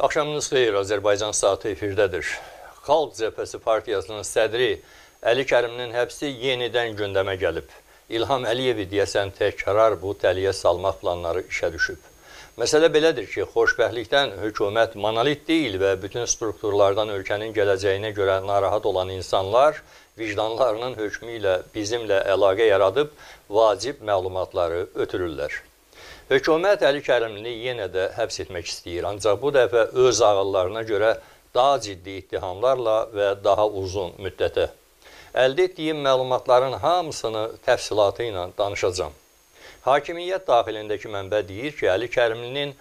Axşamınız xeyir, Azərbaycan saatı efirdədir. Xalq Cəbhəsi Partiyasının sədri Əli Kərimlinin həbsi yenidən gündəmə gəlib. İlham Əliyevi deyəsən təkrar bu təliyə salmaq planları işə düşüb. Məsələ belədir ki, xoşbəxtlikdən hökumət monolit deyil və bütün strukturlardan ölkənin gələcəyinə görə narahat olan insanlar vicdanlarının hökmü ilə bizimlə əlaqə yaradıb vacib məlumatları ötürürlər. Hökumət Əli Kərimlini yenə də həbs etmək istəyir, ancaq bu dəfə öz ağıllarına görə daha ciddi ittihamlarla və daha uzun müddətə. Əldə etdiyim məlumatların hamısını təfsilatı ilə danışacağım. Hakimiyyət daxilindəki mənbə deyir ki, Əli Kərimlinin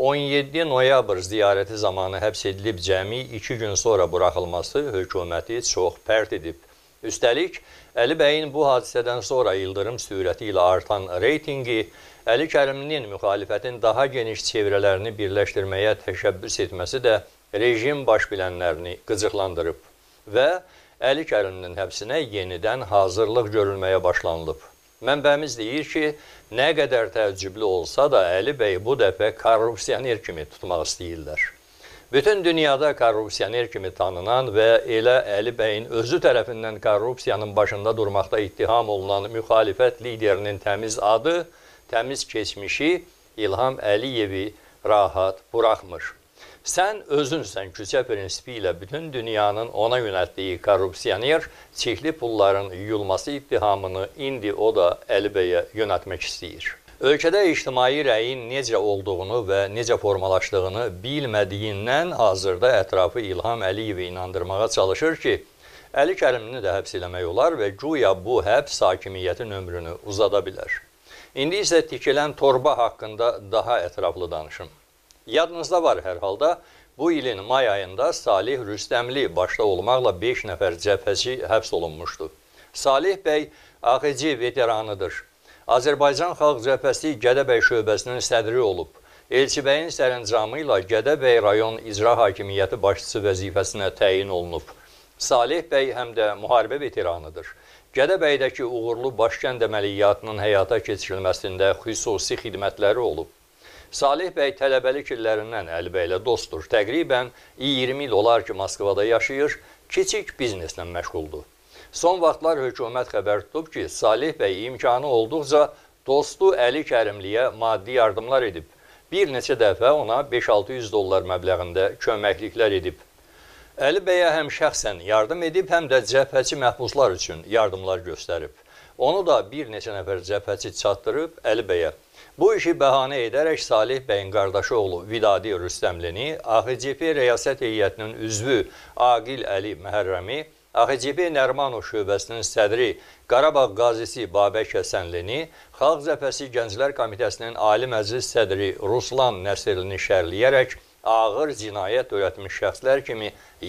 17 noyabr ziyarəti zamanı həbs edilib cəmi 2 gün sonra buraxılması hökuməti çox pərt edib. Üstəlik, Əli bəyin bu hadisədən sonra ildırım sürəti ilə artan reytingi Əli Kərimlinin müxalifətin daha geniş çevrələrini birləşdirməyə təşəbbüs etməsi də rejim baş bilənlərini qıcıqlandırıb və Əli Kərimlinin həbsinə yenidən hazırlıq görülməyə başlanılıb. Mənbəmiz deyir ki, nə qədər təəccüblü olsa da Əli bəy bu dəfə korrupsioner kimi tutmaq istəyirlər. Bütün dünyada korrupsioner kimi tanınan və elə Əli bəyin özü tərəfindən korrupsiyanın başında durmaqda ittiham olunan müxalifət liderinin təmiz adı, təmiz keçmişi İlham Əliyevi rahat buraxmır. Sən özünsən küçə prinsipi ilə bütün dünyanın ona yönəltdiyi korrupsioner, çirkli pulların yuyulması ittihamını indi o da Əli bəyə yönəltmək istəyir. Ölkədə ictimai rəyin necə olduğunu və necə formalaşdığını bilmədiyindən hazırda ətrafı İlham Əliyevi inandırmağa çalışır ki, Əli Kərimlini də həbs eləmək olar və güya bu həbs hakimiyyətin ömrünü uzada bilər. İndi isə tikilən torba haqqında daha ətraflı danışım. Yadınızda var hər halda, bu ilin may ayında Salih Rüstəmli başda olmaqla 5 nəfər cəbhəçi həbs olunmuşdu. Salih bəy AXC veteranıdır. Azərbaycan Xalq Cəbhəsi Gədəbəy şöbəsinin sədri olub. Elçibəyin sərəncamı ilə Gədəbəy rayon icra hakimiyyəti başçısı vəzifəsinə təyin olunub. Salih bəy həm də müharibə veteranıdır. Gədəbəydəki uğurlu başkənd əməliyyatının həyata keçirilməsində xüsusi xidmətləri olub. Salih bəy tələbəlik illərindən Əli bəylə dostdur. Təqribən 20 il olar ki, Moskvada yaşayır, kiçik bizneslə məşğuldur. Son vaxtlar hökumət xəbər tutub ki, Salih bəy imkanı olduqca dostu Əli Kərimliyə maddi yardımlar edib. Bir neçə dəfə ona 5-600 dollar məbləğində köməkliklər edib. Əli bəyə həm şəxsən yardım edib, həm də cəbhəçi məhbuslar üçün yardımlar göstərib. Onu da bir neçə nəfər cəbhəçi çatdırıb Əli bəyə. Bu işi bəhanə edərək Salih bəyin qardaşı oğlu Vidadi Rüstəmlini, AXCP rəyasət heyətinin üzvü Aqil Əli Məhərrəmi, AXCP Nərmanov şöbəsinin sədri Qarabağ qazisi Babək Həsənlini, Xalq Cəbhəsi Gənclər Komitəsinin Ali Məclis sədri Ruslan Nəsirlini şərləyərək ağır cinayət törətmiş şəxslər kimi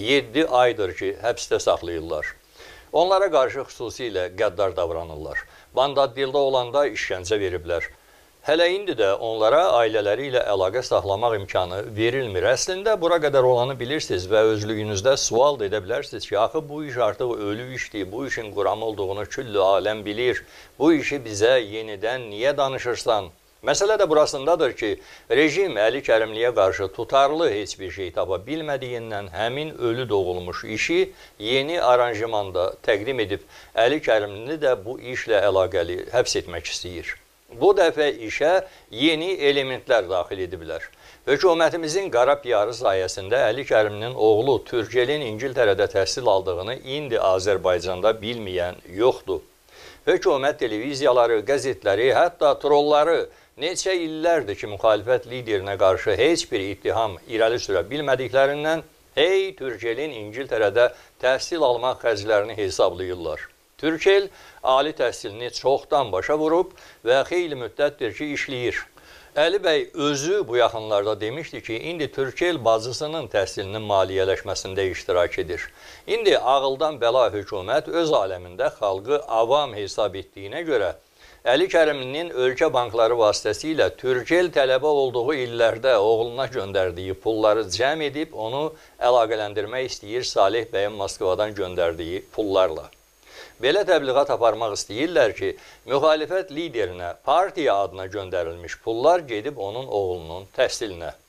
7 aydır ki, həbsdə saxlayırlar. Onlara qarşı xüsusilə qəddar davranırlar. Bandadildə olanda işgəncə veriblər. Hələ indi də onlara ailələri ilə əlaqə saxlamaq imkanı verilmir. Əslində, bura qədər olanı bilirsiniz və özlüyünüzdə sual edə bilərsiniz ki, axı bu iş artıq ölü işdir, bu işin quramı olduğunu küllü aləm bilir, bu işi bizə yenidən niyə danışırsan? Məsələ də burasındadır ki, rejim Əli Kərimliyə qarşı tutarlı heç bir şey tapa bilmədiyindən həmin ölü doğulmuş işi yeni aranjmanda təqdim edib Əli Kərimlini də bu işlə əlaqəli həbs etmək istəyir. Bu dəfə işə yeni elementlər daxil ediblər. Hökumətimizin qara piyarı sayəsində Əli Kərimlinin oğlu Türkelin İngiltərədə təhsil aldığını indi Azərbaycanda bilməyən yoxdur. Hökumət televiziyaları, qəzetləri, hətta trolları neçə illərdir ki, müxalifət liderinə qarşı heç bir ittiham irəli sürə bilmədiklərindən hey Türkelin İngiltərədə təhsil almaq xərclərini hesablayırlar. Türkel ali təhsilini çoxdan başa vurub və xeyli müddətdir ki, işləyir. Əli bəy özü bu yaxınlarda demişdi ki, indi Türkel bacısının təhsilinin maliyyələşməsində iştirak edir. İndi ağıldan bəla hökumət öz aləmində xalqı avam hesab etdiyinə görə Əli Kərimlinin ölkə bankları vasitəsilə Türkel tələbə olduğu illərdə oğluna göndərdiyi pulları cəm edib onu əlaqələndirmək istəyir Salih bəyin Moskvadan göndərdiyi pullarla. Belə təbliğat aparmaq istəyirlər ki, müxalifət liderinə partiya adına göndərilmiş pullar gedib onun oğlunun təhsilinə.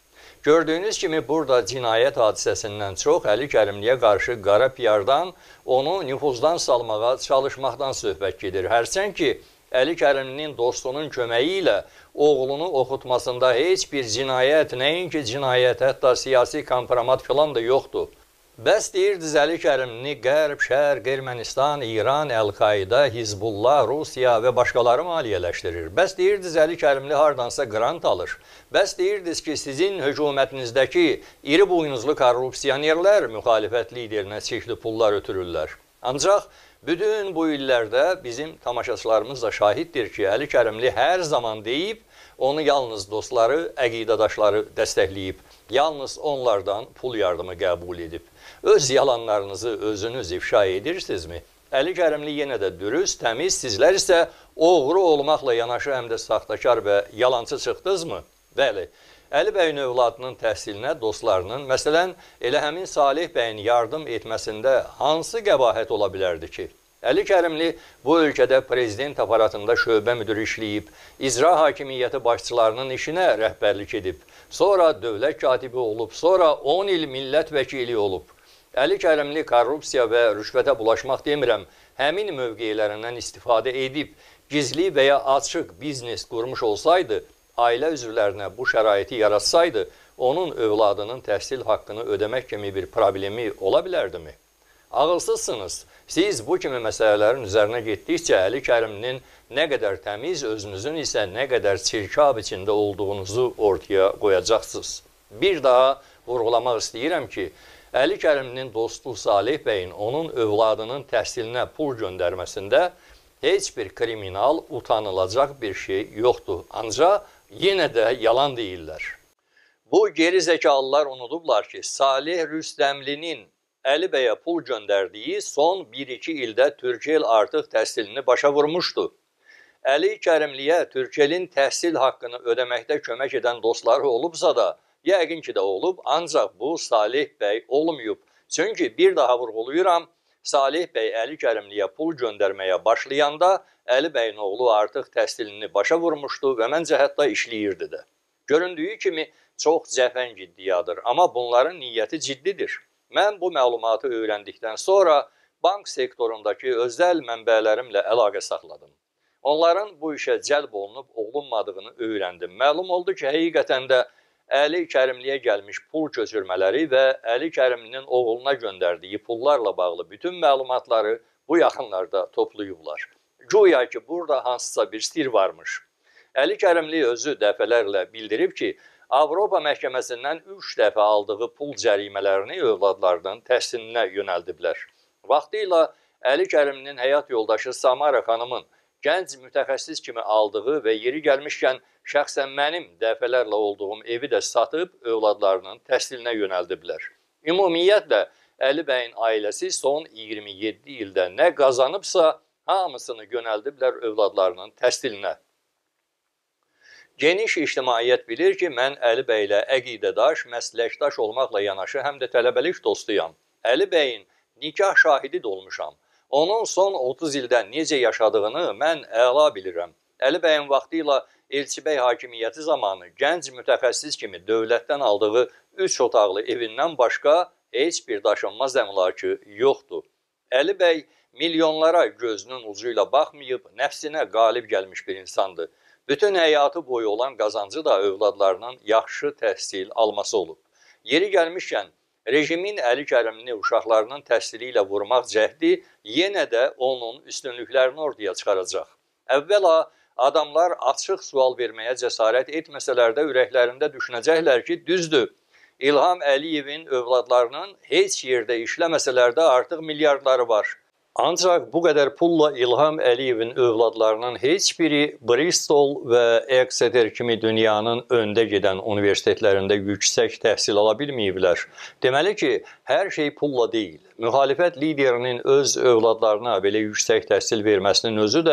Gördüyünüz kimi burada cinayət hadisəsindən çox Əli Kərimliyə qarşı qara piyardan, onu nüfuzdan salmağa çalışmaqdan söhbət gedir. Hərçənd ki, Əli Kərimlinin dostunun köməyi ilə oğlunu oxutmasında heç bir cinayət, nəinki cinayət, hətta siyasi kompromat filan da yoxdur. Bəs deyirdiniz Əli Kərimlini Qərb, Şərq, Ermənistan, İran, Əl-Qaida, Hizbullah, Rusiya və başqaları maliyyələşdirir. Bəs deyirdiniz Əli Kərimli hardansa qrant alır. Bəs deyirdiniz ki, sizin hökumətinizdəki iri buynuzlu korrupsiyonerlər müxalifət liderinə çirkli pullar ötürürlər. Ancaq bütün bu illərdə bizim tamaşaçılarımız da şahiddir ki, Əli Kərimli hər zaman deyib, onu yalnız dostları, əqidədaşları dəstəkləyib, yalnız onlardan pul yardımı qəbul edib. Öz yalanlarınızı özünüz ifşa edirsinizmi? Əli Kərimli yenə də dürüst, təmiz, sizlər isə oğru olmaqla yanaşı həm də saxtakar və yalancı çıxdınızmı? Bəli, Əli bəyin övladının təhsilinə dostlarının, məsələn, elə həmin Salih bəyin yardım etməsində hansı qəbahət ola bilərdi ki? Əli Kərimli bu ölkədə prezident aparatında şöbə müdürü işləyib, icra hakimiyyəti başçılarının işinə rəhbərlik edib, sonra dövlət katibi olub, sonra 10 il millət vəkili olub. Əli Kərimli korrupsiya və rüşvətə bulaşmaq demirəm, həmin mövqeylərindən istifadə edib, gizli və ya açıq biznes qurmuş olsaydı, ailə üzvlərinə bu şəraiti yaratsaydı, onun övladının təhsil haqqını ödəmək kimi bir problemi ola bilərdimi? Ağılsızsınız. Siz bu kimi məsələlərin üzərinə getdikcə Əli Kərimlinin nə qədər təmiz, özünüzün isə nə qədər çirkab içində olduğunuzu ortaya qoyacaqsınız. Bir daha vurğulamaq istəyirəm ki, Əli Kərimlinin dostu Salih bəyin onun övladının təhsilinə pul göndərməsində heç bir kriminal, utanılacaq bir şey yoxdur. Ancaq yenə də yalan deyirlər. Bu geri zəkalılar unudublar ki, Salih Rüstəmlinin Əli bəyə pul göndərdiyi son 1-2 ildə Türkel artıq təhsilini başa vurmuşdu. Əli Kərimliyə Türkelin təhsil haqqını ödəməkdə kömək edən dostları olubsa da, yəqin ki də olub, ancaq bu Salih bəy olmayıb. Çünki bir daha vurğuluyuram, Salih bəy Əli Kərimliyə pul göndərməyə başlayanda Əli bəyin oğlu artıq təhsilini başa vurmuşdu və məncə hətta işləyirdi də. Göründüyü kimi çox cəfəng iddiadır, amma bunların niyyəti ciddidir. Mən bu məlumatı öyrəndikdən sonra bank sektorundakı özəl mənbələrimlə əlaqə saxladım. Onların bu işə cəlb olunub olunmadığını öyrəndim. Məlum oldu ki, həqiqətən də Əli Kərimliyə gəlmiş pul köçürmələri və Əli Kərimlinin oğluna göndərdiyi pullarla bağlı bütün məlumatları bu yaxınlarda toplayıblar. Güya ki, burada hansısa bir sir varmış. Əli Kərimli özü dəfələrlə bildirib ki, Avropa məhkəməsindən 3 dəfə aldığı pul cərimələrini övladlarının təhsilinə yönəldiblər. Vaxtilə Əli Kərimlinin həyat yoldaşı Samara xanımın gənc mütəxəssis kimi aldığı və yeri gəlmişkən şəxsən mənim dəfələrlə olduğum evi də satıb övladlarının təhsilinə yönəldiblər. Ümumiyyətlə, Əli bəyin ailəsi son 27 ildə nə qazanıbsa, hamısını yönəldiblər övladlarının təhsilinə. Geniş ictimaiyyət bilir ki, mən Əli bəylə əqidədaş, məsləkdaş olmaqla yanaşı həm də tələbəlik dostuyam. Əli bəyin nikah şahidi də olmuşam. Onun son 30 ildə necə yaşadığını mən əla bilirəm. Əli bəyin vaxtilə Elçibəy hakimiyyəti zamanı gənc mütəxəssis kimi dövlətdən aldığı 3 otaqlı evindən başqa heç bir daşınmaz əmlakı yoxdur. Əli bəy milyonlara gözünün ucu ilə baxmayıb, nəfsinə qalib gəlmiş bir insandır. Bütün həyatı boyu olan qazancı da övladlarının yaxşı təhsil alması olub. Yeri gəlmişkən, rejimin Əli Kərimlini uşaqlarının təhsili ilə vurmaq cəhdi yenə də onun üstünlüklərini ortaya çıxaracaq. Əvvəla, adamlar açıq sual verməyə cəsarət etməsələr də ürəklərində düşünəcəklər ki, düzdür, İlham Əliyevin övladlarının heç yerdə işləməsələr də artıq milyardları var. Ancaq bu qədər pulla İlham Əliyevin övladlarının heç biri Bristol və Exeter kimi dünyanın öndə gedən universitetlərində yüksək təhsil ala bilməyiblər. Deməli ki, hər şey pulla deyil. Müxalifət liderinin öz övladlarına belə yüksək təhsil verməsinin özü də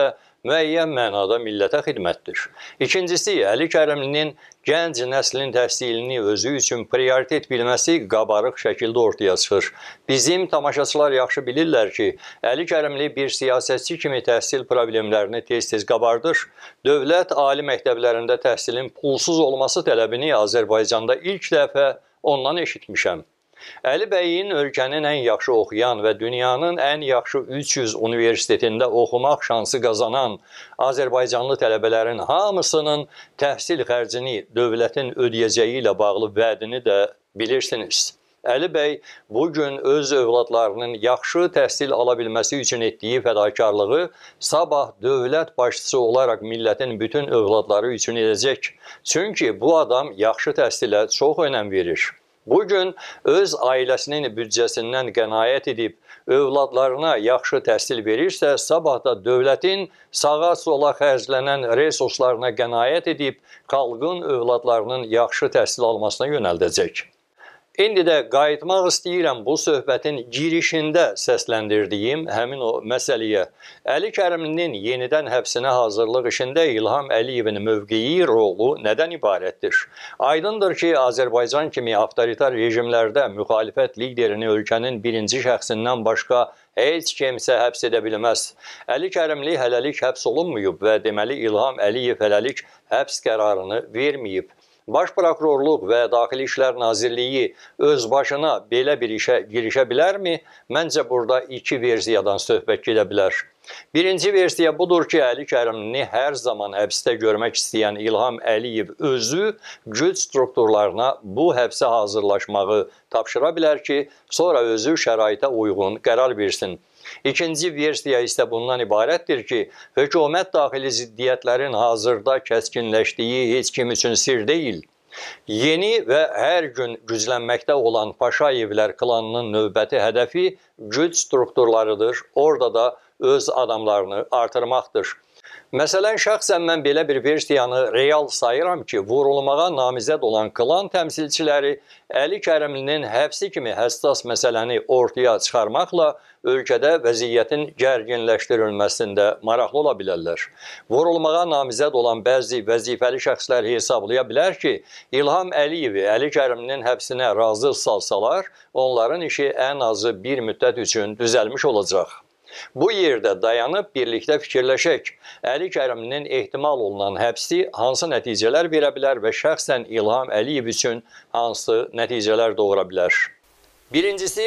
müəyyən mənada millətə xidmətdir. İkincisi, Əli Kərimlinin gənc nəslin təhsilini özü üçün prioritet bilməsi qabarıq şəkildə ortaya çıxır. Bizim tamaşaçılar yaxşı bilirlər ki, Əli Kərimli bir siyasətçi kimi təhsil problemlərini tez-tez qabardır. Dövlət ali məktəblərində təhsilin pulsuz olması tələbini Azərbaycanda ilk dəfə ondan eşitmişəm. Əli bəyin ölkənin ən yaxşı oxuyan və dünyanın ən yaxşı 300 universitetində oxumaq şansı qazanan Azərbaycanlı tələbələrin hamısının təhsil xərcini dövlətin ödəyəcəyi ilə bağlı vədini də bilirsiniz. Əli bəy bugün öz övladlarının yaxşı təhsil ala bilməsi üçün etdiyi fədakarlığı sabah dövlət başçısı olaraq millətin bütün övladları üçün edəcək. Çünki bu adam yaxşı təhsilə çox önəm verir. Bugün öz ailəsinin büdcəsindən qənaət edib, övladlarına yaxşı təhsil verirsə, sabah da dövlətin sağa-sola xərclənən resurslarına qənaət edib, xalqın övladlarının yaxşı təhsil almasına yönəldəcək. İndi də qayıtmaq istəyirəm bu söhbətin girişində səsləndirdiyim həmin o məsələyə. Əli Kərimlinin yenidən həbsinə hazırlıq işində İlham Əliyevin mövqeyi, rolu nədən ibarətdir? Aydındır ki, Azərbaycan kimi avtoritar rejimlərdə müxalifət liderini ölkənin birinci şəxsindən başqa heç kimsə həbs edə bilməz. Əli Kərimli hələlik həbs olunmayıb və deməli İlham Əliyev hələlik həbs qərarını verməyib. Baş Prokurorluq və Daxili İşlər Nazirliyi öz başına belə bir işə girişə bilərmi? Məncə burada iki versiyadan söhbət gedə bilər. Birinci versiya budur ki, Əli Kərimlini hər zaman həbsdə görmək istəyən İlham Əliyev özü güc strukturlarına bu həbsə hazırlaşmağı tapşıra bilər ki, sonra özü şəraitə uyğun qərar versin. İkinci versiya isə bundan ibarətdir ki, hökumət daxili ziddiyyətlərin hazırda kəskinləşdiyi heç kim üçün sir deyil. Yeni və hər gün güclənməkdə olan Paşayevlər klanının növbəti hədəfi güc strukturlarıdır, orada da öz adamlarını artırmaqdır. Məsələn, şəxsən mən belə bir versiyanı real sayıram ki, vurulmağa namizəd olan klan təmsilçiləri Əli Kərimlinin həbsi kimi həssas məsələni ortaya çıxarmaqla ölkədə vəziyyətin gərginləşdirilməsində maraqlı ola bilərlər. Vurulmağa namizəd olan bəzi vəzifəli şəxslər hesablaya bilər ki, İlham Əliyevi Əli Kərimlinin həbsinə razı salsalar, onların işi ən azı bir müddət üçün düzəlmiş olacaq. Bu yerdə dayanıb birlikdə fikirləşək. Əli Kərimlinin ehtimal olunan həbsi hansı nəticələr verə bilər və şəxsən İlham Əliyev üçün hansı nəticələr doğura bilər? Birincisi,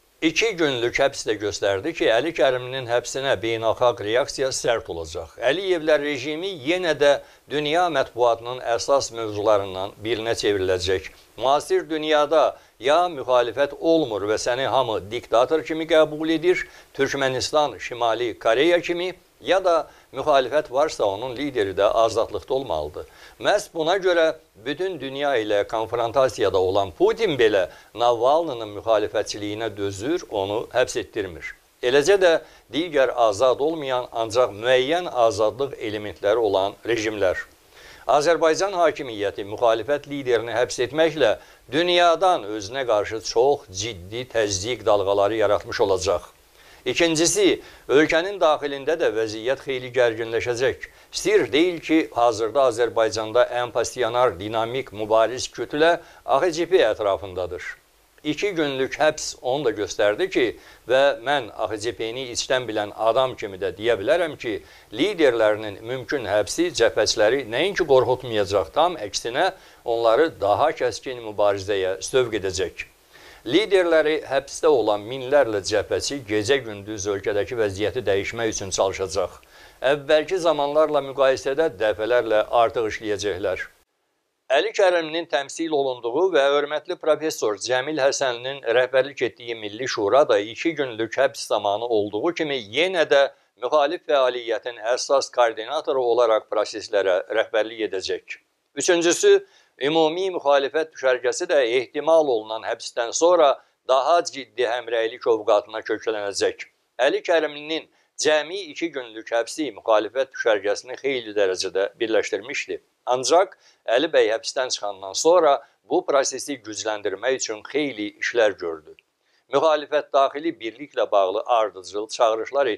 2 günlük həbs də göstərdi ki, Əli Kərimlinin həbsinə beynəlxalq reaksiya sərt olacaq. Əliyevlər rejimi yenə də dünya mətbuatının əsas mövzularından birinə çevriləcək. Müasir dünyada ya müxalifət olmur və səni hamı diktator kimi qəbul edir, Türkmənistan, Şimali Koreya kimi, ya da müxalifət varsa onun lideri də azadlıqda olmalıdır. Məhz buna görə bütün dünya ilə konfrontasiyada olan Putin belə Navalnının müxalifətçiliyinə dözür, onu həbs etdirmir. Eləcə də digər azad olmayan, ancaq müəyyən azadlıq elementləri olan rejimlər. Azərbaycan hakimiyyəti müxalifət liderini həbs etməklə dünyadan özünə qarşı çox ciddi təzyiq dalğaları yaratmış olacaq. İkincisi, ölkənin daxilində də vəziyyət xeyli gərginləşəcək. Sir deyil ki, hazırda Azərbaycanda ən passionar, dinamik, mübariz kütlə AXCP ətrafındadır. 2 günlük həbs onu da göstərdi ki, və mən AXCP-ni içdən bilən adam kimi də deyə bilərəm ki, liderlərinin mümkün həbsi cəbhəçiləri nəinki qorxutmayacaq, tam əksinə onları daha kəskin mübarizəyə sövq edəcək. Liderləri həbsdə olan minlərlə cəbhəçi gecə-gündüz ölkədəki vəziyyəti dəyişmək üçün çalışacaq. Əvvəlki zamanlarla müqayisədə dəfələrlə artıq işləyəcəklər. Əli Kərimlinin təmsil olunduğu və hörmətli professor Cəmil Həsənlinin rəhbərlik etdiyi Milli Şura da 2 günlük həbs zamanı olduğu kimi yenə də müxalif fəaliyyətin əsas koordinatoru olaraq proseslərə rəhbərlik edəcək. Üçüncüsü, ümumi müxalifət düşərgəsi də ehtimal olunan həbsdən sonra daha ciddi həmrəylik ovqatına köklənəcək. Əli Kərimlinin cəmi 2 günlük həbsi müxalifət düşərgəsini xeyli dərəcədə birləşdirmişdi. Ancaq Əli bəy həbsdən çıxandan sonra bu prosesi gücləndirmək üçün xeyli işlər gördü. Müxalifət daxili birliklə bağlı ardıcıl çağırışlar etdi.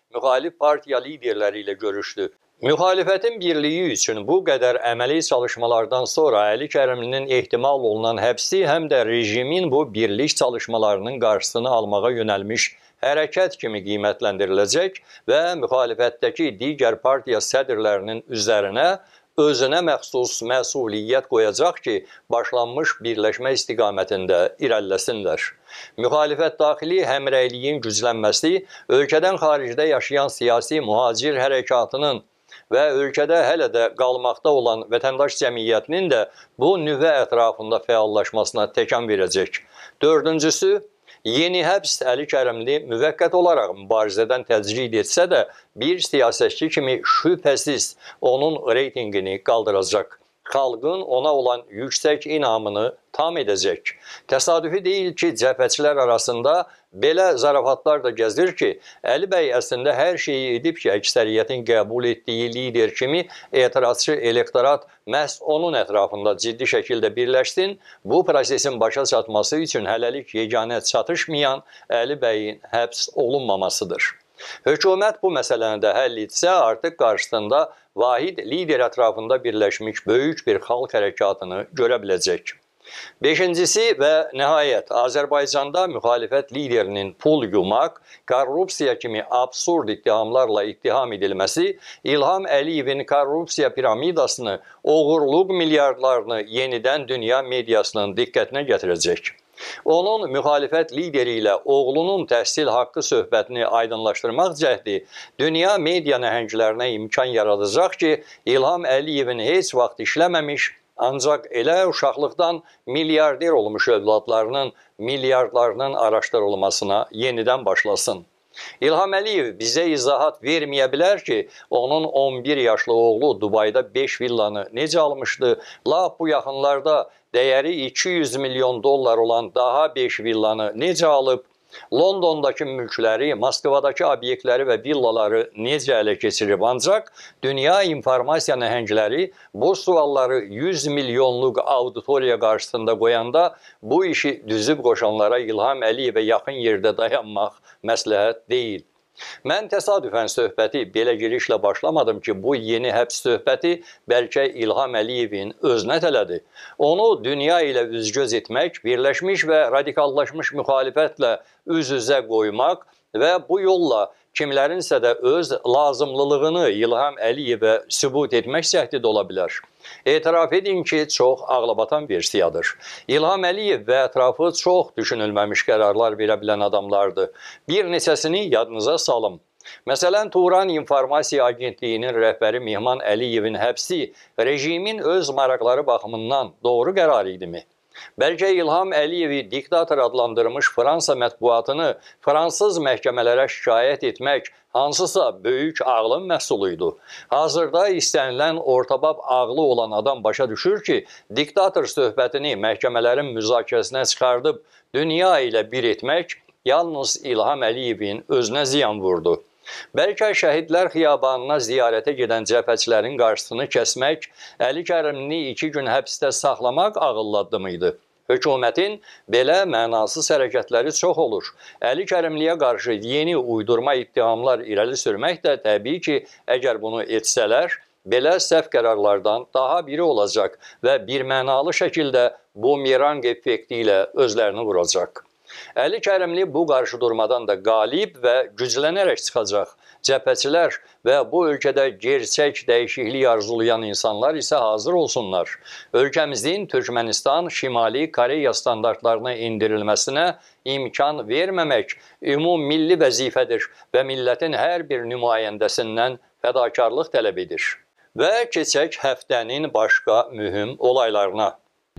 müxalif partiya liderləri ilə görüşdü. Müxalifətin birliyi üçün bu qədər əməli çalışmalardan sonra Əli Kərimlinin ehtimal olunan həbsi həm də rejimin bu birlik çalışmalarının qarşısını almağa yönəlmiş hərəkət kimi qiymətləndiriləcək və müxalifətdəki digər partiya sədrlərinin üzərinə özünə məxsus məsuliyyət qoyacaq ki, başlanmış birləşmə istiqamətində irəliləsinlər. Müxalifət daxili həmrəyliyin güclənməsi, ölkədən xaricdə yaşayan siyasi mühacir hərəkatının və ölkədə hələ də qalmaqda olan vətəndaş cəmiyyətinin də bu nüvə ətrafında fəallaşmasına təkan verəcək. Dördüncüsü, yeni həbs Əli Kərimli müvəqqət olaraq mübarizədən təcrid etsə də bir siyasətçi kimi şübhəsiz onun reytingini qaldıracaq. Xalqın ona olan yüksək inamını tam edəcək. Təsadüfi deyil ki, cəbhəçilər arasında belə zarafatlar da gəzir ki, Əli bəy əslində hər şeyi edib ki, əksəriyyətin qəbul etdiyi lider kimi etirazçı elektorat məhz onun ətrafında ciddi şəkildə birləşsin. Bu prosesin başa çatması üçün hələlik yeganə çatışmayan Əli bəyin həbs olunmamasıdır. Hökumət bu məsələni də həll etsə, artıq qarşısında vahid lider ətrafında birləşmiş böyük bir xalq hərəkatını görə biləcək. Beşincisi və nəhayət, Azərbaycanda müxalifət liderinin pul yumaq, korrupsiya kimi absurd ittihamlarla ittiham edilməsi İlham Əliyevin korrupsiya piramidasını, oğurluq milyardlarını yenidən dünya mediasının diqqətinə gətirəcək. Onun müxalifət lideri ilə oğlunun təhsil haqqı söhbətini aydınlaşdırmaq cəhdi dünya media nəhənglərinə imkan yaradacaq ki, İlham Əliyevin heç vaxt işləməmiş, ancaq elə uşaqlıqdan milyarder olmuş övladlarının milyardlarının araşdırılmasına yenidən başlasın. İlham Əliyev bizə izahat verməyə bilər ki, onun 11 yaşlı oğlu Dubayda 5 villanı necə almışdı, lap bu yaxınlarda dəyəri 200 milyon dollar olan daha 5 villanı necə alıb, Londondakı mülkləri, Moskvadakı obyektləri və villaları necə ələ keçirib. Ancaq dünya informasiya nəhəngləri bu sualları 100 milyonluq auditoriya qarşısında qoyanda bu işi düzüb qoşanlara İlham Əliyevə yaxın yerdə dayanmaq məsləhət deyil. Mən təsadüfən söhbəti belə girişlə başlamadım ki, bu yeni həbs söhbəti bəlkə İlham Əliyevin özünə tələdir. Onu dünya ilə üz-göz etmək, birləşmiş və radikallaşmış müxalifətlə üz-üzə qoymaq və bu yolla kimlərinsə də öz lazımlılığını İlham Əliyevə sübut etmək cəhdi ola bilər. Etiraf edin ki, çox ağlabatan versiyadır. İlham Əliyev və ətrafı çox düşünülməmiş qərarlar verə bilən adamlardır. Bir neçəsini yadınıza salım. Məsələn, Turan İnformasiya Agentliyinin rəhbəri Mehman Əliyevin həbsi rejimin öz maraqları baxımından doğru qərar idimi? Bəlkə İlham Əliyevi diktator adlandırmış Fransa mətbuatını fransız məhkəmələrə şikayət etmək hansısa böyük ağlın məhsuluydu. Hazırda istənilən ortabab ağlı olan adam başa düşür ki, diktator söhbətini məhkəmələrin müzakirəsinə çıxardıb dünya ilə bir etmək yalnız İlham Əliyevin özünə ziyan vurdu. Bəlkə şəhidlər xiyabanına ziyarətə gedən cəbhəçilərin qarşısını kəsmək, Əli Kərimlini 2 gün həbsdə saxlamaq ağıllı addımıydı. Hökumətin belə mənasız hərəkətləri çox olur. Əli Kərimliyə qarşı yeni uydurma ittihamlar irəli sürmək də təbii ki, əgər bunu etsələr, belə səhv qərarlardan daha biri olacaq və birmənalı şəkildə bumerang effekti ilə özlərini vuracaq. Əli Kərimli bu qarşıdurmadan da qalib və güclənərək çıxacaq. Cəbhəçilər və bu ölkədə gerçək dəyişiklik arzulayan insanlar isə hazır olsunlar. Ölkəmizin Türkmənistan, Şimali Koreya standartlarına indirilməsinə imkan verməmək ümummilli vəzifədir və millətin hər bir nümayəndəsindən fədakarlıq tələb edir. Və keçək həftənin başqa mühüm olaylarına.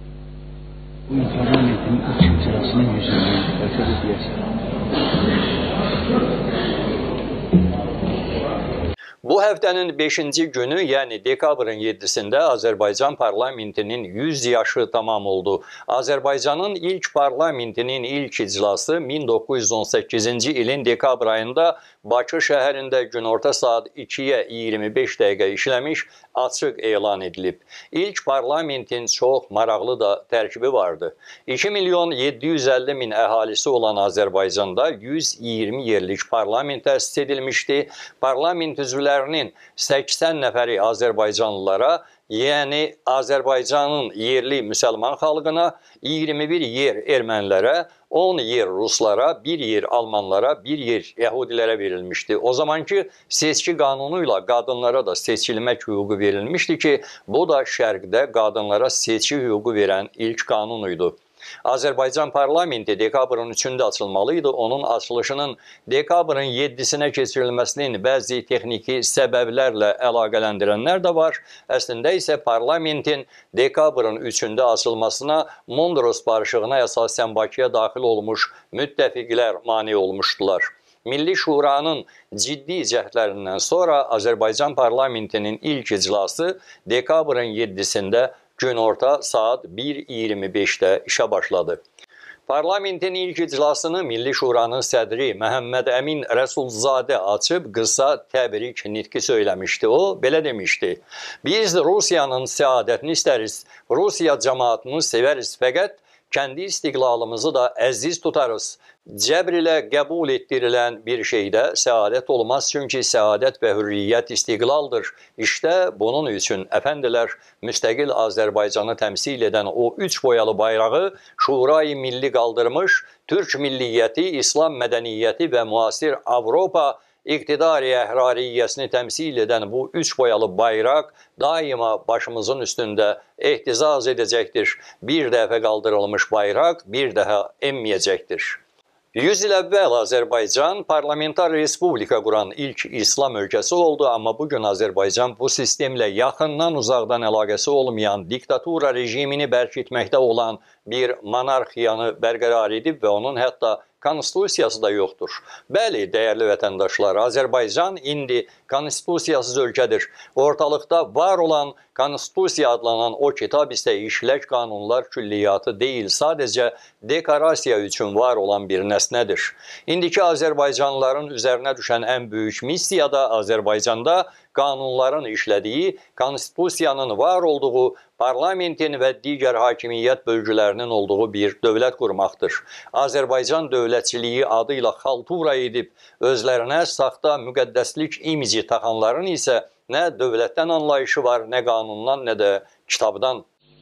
Bu həftənin 5-ci günü, yəni dekabrın 7-sində Azərbaycan parlamentinin 100 yaşı tamam oldu. Azərbaycanın ilk parlamentinin ilk iclası 1918-ci ilin dekabr ayında Bakı şəhərində günorta saat 2-yə 25 dəqiqə işləmiş, açıq elan edilib. İlk parlamentin çox maraqlı da tərkibi vardı. 2.750.000 əhalisi olan Azərbaycanda 120 yerlik parlament təsis edilmişdi. Parlament üzvlərinin 80 nəfəri Azərbaycanlılara, yəni Azərbaycanın yerli müsəlman xalqına, 21 yer ermənilərə, 10 yer ruslara, 1 yer almanlara, 1 yer Yahudilərə verilmişdi. O zamanki seçki qanunuyla qadınlara da seçilmək hüququ verilmişdi ki, bu da şərqdə qadınlara seçki hüququ verən ilk qanunuydu. Azərbaycan parlamenti dekabrın 3-də açılmalıydı. Onun açılışının dekabrın 7-sinə keçirilməsinin bəzi texniki səbəblərlə əlaqələndirənlər də var. Əslində isə parlamentin dekabrın 3-də açılmasına Mondros barışığına əsasən Bakıya daxil olmuş müttəfiqlər mane olmuşdular. Milli Şuranın ciddi cəhdlərindən sonra Azərbaycan parlamentinin ilk iclası dekabrın 7-sində günorta saat 1:25-də işə başladı. Parlamentin ilk iclasını Milli Şuranın sədri Məhəmməd Əmin Rəsulzadə açıb qısa təbrik nitqi söyləmişdi. O belə demişdi: "Biz Rusiyanın səadətini istəriz, Rusiya cəmaatını sevəriz, fəqət kəndi istiqlalımızı da əziz tutarız. Cəbr ilə qəbul etdirilən bir şeydə səadət olmaz, çünki səadət və hürriyyət istiqlaldır. İşte bunun üçün, əfəndilər, müstəqil Azərbaycanı təmsil edən o üç boyalı bayrağı Şurayı Milli qaldırmış, Türk milliyyəti, İslam mədəniyyəti və müasir Avropa iqtidari əhrariyyəsini təmsil edən bu üç boyalı bayraq daima başımızın üstündə ehtizaz edəcəkdir. Bir dəfə qaldırılmış bayraq bir daha emməyəcəkdir." 100 il əvvəl Azərbaycan parlamentar respublika quran ilk İslam ölkəsi oldu, amma bugün Azərbaycan bu sistemlə yaxından uzaqdan əlaqəsi olmayan diktatura rejimini bərk etməkdə olan bir monarxiyanı bərqərar edib və onun hətta konstitusiyası da yoxdur. Bəli, dəyərli vətəndaşlar, Azərbaycan indi konstitusiyasız ölkədir. Ortalıqda var olan konstitusiya adlanan o kitab isə işlək qanunlar külliyyatı deyil, sadəcə dekorasiya üçün var olan bir nəsnədir. İndiki Azərbaycanlıların üzərinə düşən ən böyük missiya da Azərbaycanda qanunların işlədiyi, konstitusiyanın var olduğu, parlamentin və digər hakimiyyət bölgülərinin olduğu bir dövlət qurmaqdır. Azərbaycan dövlətçiliyi adı ilə xaltura edib, özlərinə saxta müqəddəslik imici taxanların isə nə dövlətdən anlayışı var, nə qanundan, nə də kitabdan.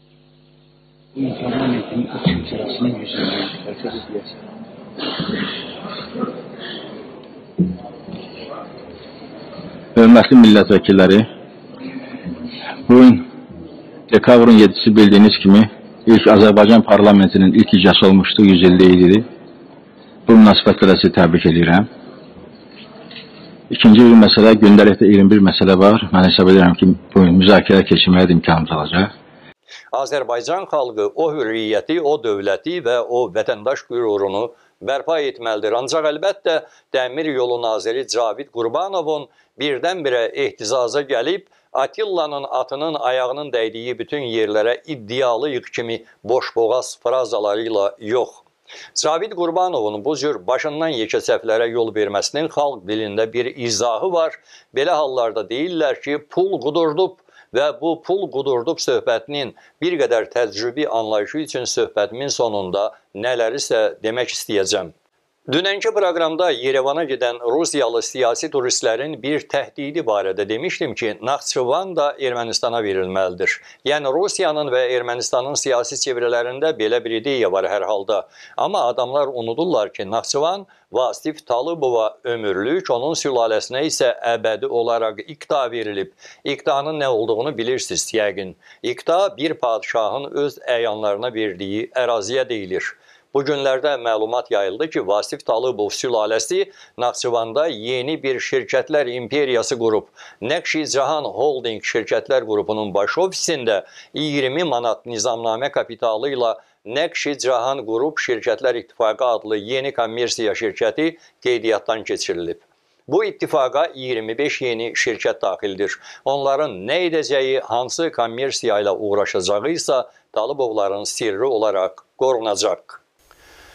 Parlamentin iclasının 100. Hörmətli millət vəkilləri, bugün dekabrın 7-si bildiyiniz kimi ilk Azərbaycan parlamentinin ilk iclası olmuşdu, 150 idi. Bu münasibətlə də sizi təbrik edirəm. İkinci bir məsələ, gündəlikdə 21 məsələ var. Mən hesab edirəm ki, bugün müzakirə keçirməyə də imkanımız olacaq. Azərbaycan xalqı o hürriyyəti, o dövləti və o vətəndaş qürurunu bərpa etməlidir. Ancaq əlbəttə Dəmir Yolu naziri Cavid Qurbanovun birdən-birə ehtizaza gəlib, Atilla'nın atının ayağının dəydiyi bütün yerlərə iddialıyıq kimi boş-boğaz frazalarıyla yox. Cavid Qurbanovun bu cür başından yekə səhvlərə yol verməsinin xalq dilində bir izahı var. Belə hallarda deyirlər ki, pul qudurdub və bu pul qudurdub söhbətinin bir qədər təcrübi anlayışı üçün söhbətimin sonunda nələrisə demək istəyəcəm. Dünənki proqramda Yerevana gedən Rusiyalı siyasi turistlərin bir təhdidi barədə demişdim ki, Naxçıvan da Ermənistana verilməlidir. Yəni Rusiyanın və Ermənistanın siyasi çevrələrində belə bir ideya var hər halda. Amma adamlar unudurlar ki, Naxçıvan Vasif Talıbova ömürlük, onun sülaləsinə isə əbədi olaraq iqta verilib. İqtanın nə olduğunu bilirsiniz yəqin. İqta bir padişahın öz əyanlarına verdiyi əraziyə deyilir. Bu günlərdə məlumat yayıldı ki, Vasif Talıbov sülaləsi Naxçıvanda yeni bir şirkətlər imperiyası qurub. Nəqşi Cahan Holding şirkətlər qrupunun baş ofisində 20 manat nizamnamə kapitalı ilə Nəqşi Cahan Qrup Şirkətlər İttifaqı adlı yeni kommersiya şirkəti qeydiyyatdan keçirilib. Bu ittifaqa 25 yeni şirkət daxildir. Onların nə edəcəyi, hansı kommersiya ilə uğraşacağı isə Talıbovların sirri olaraq qorunacaq.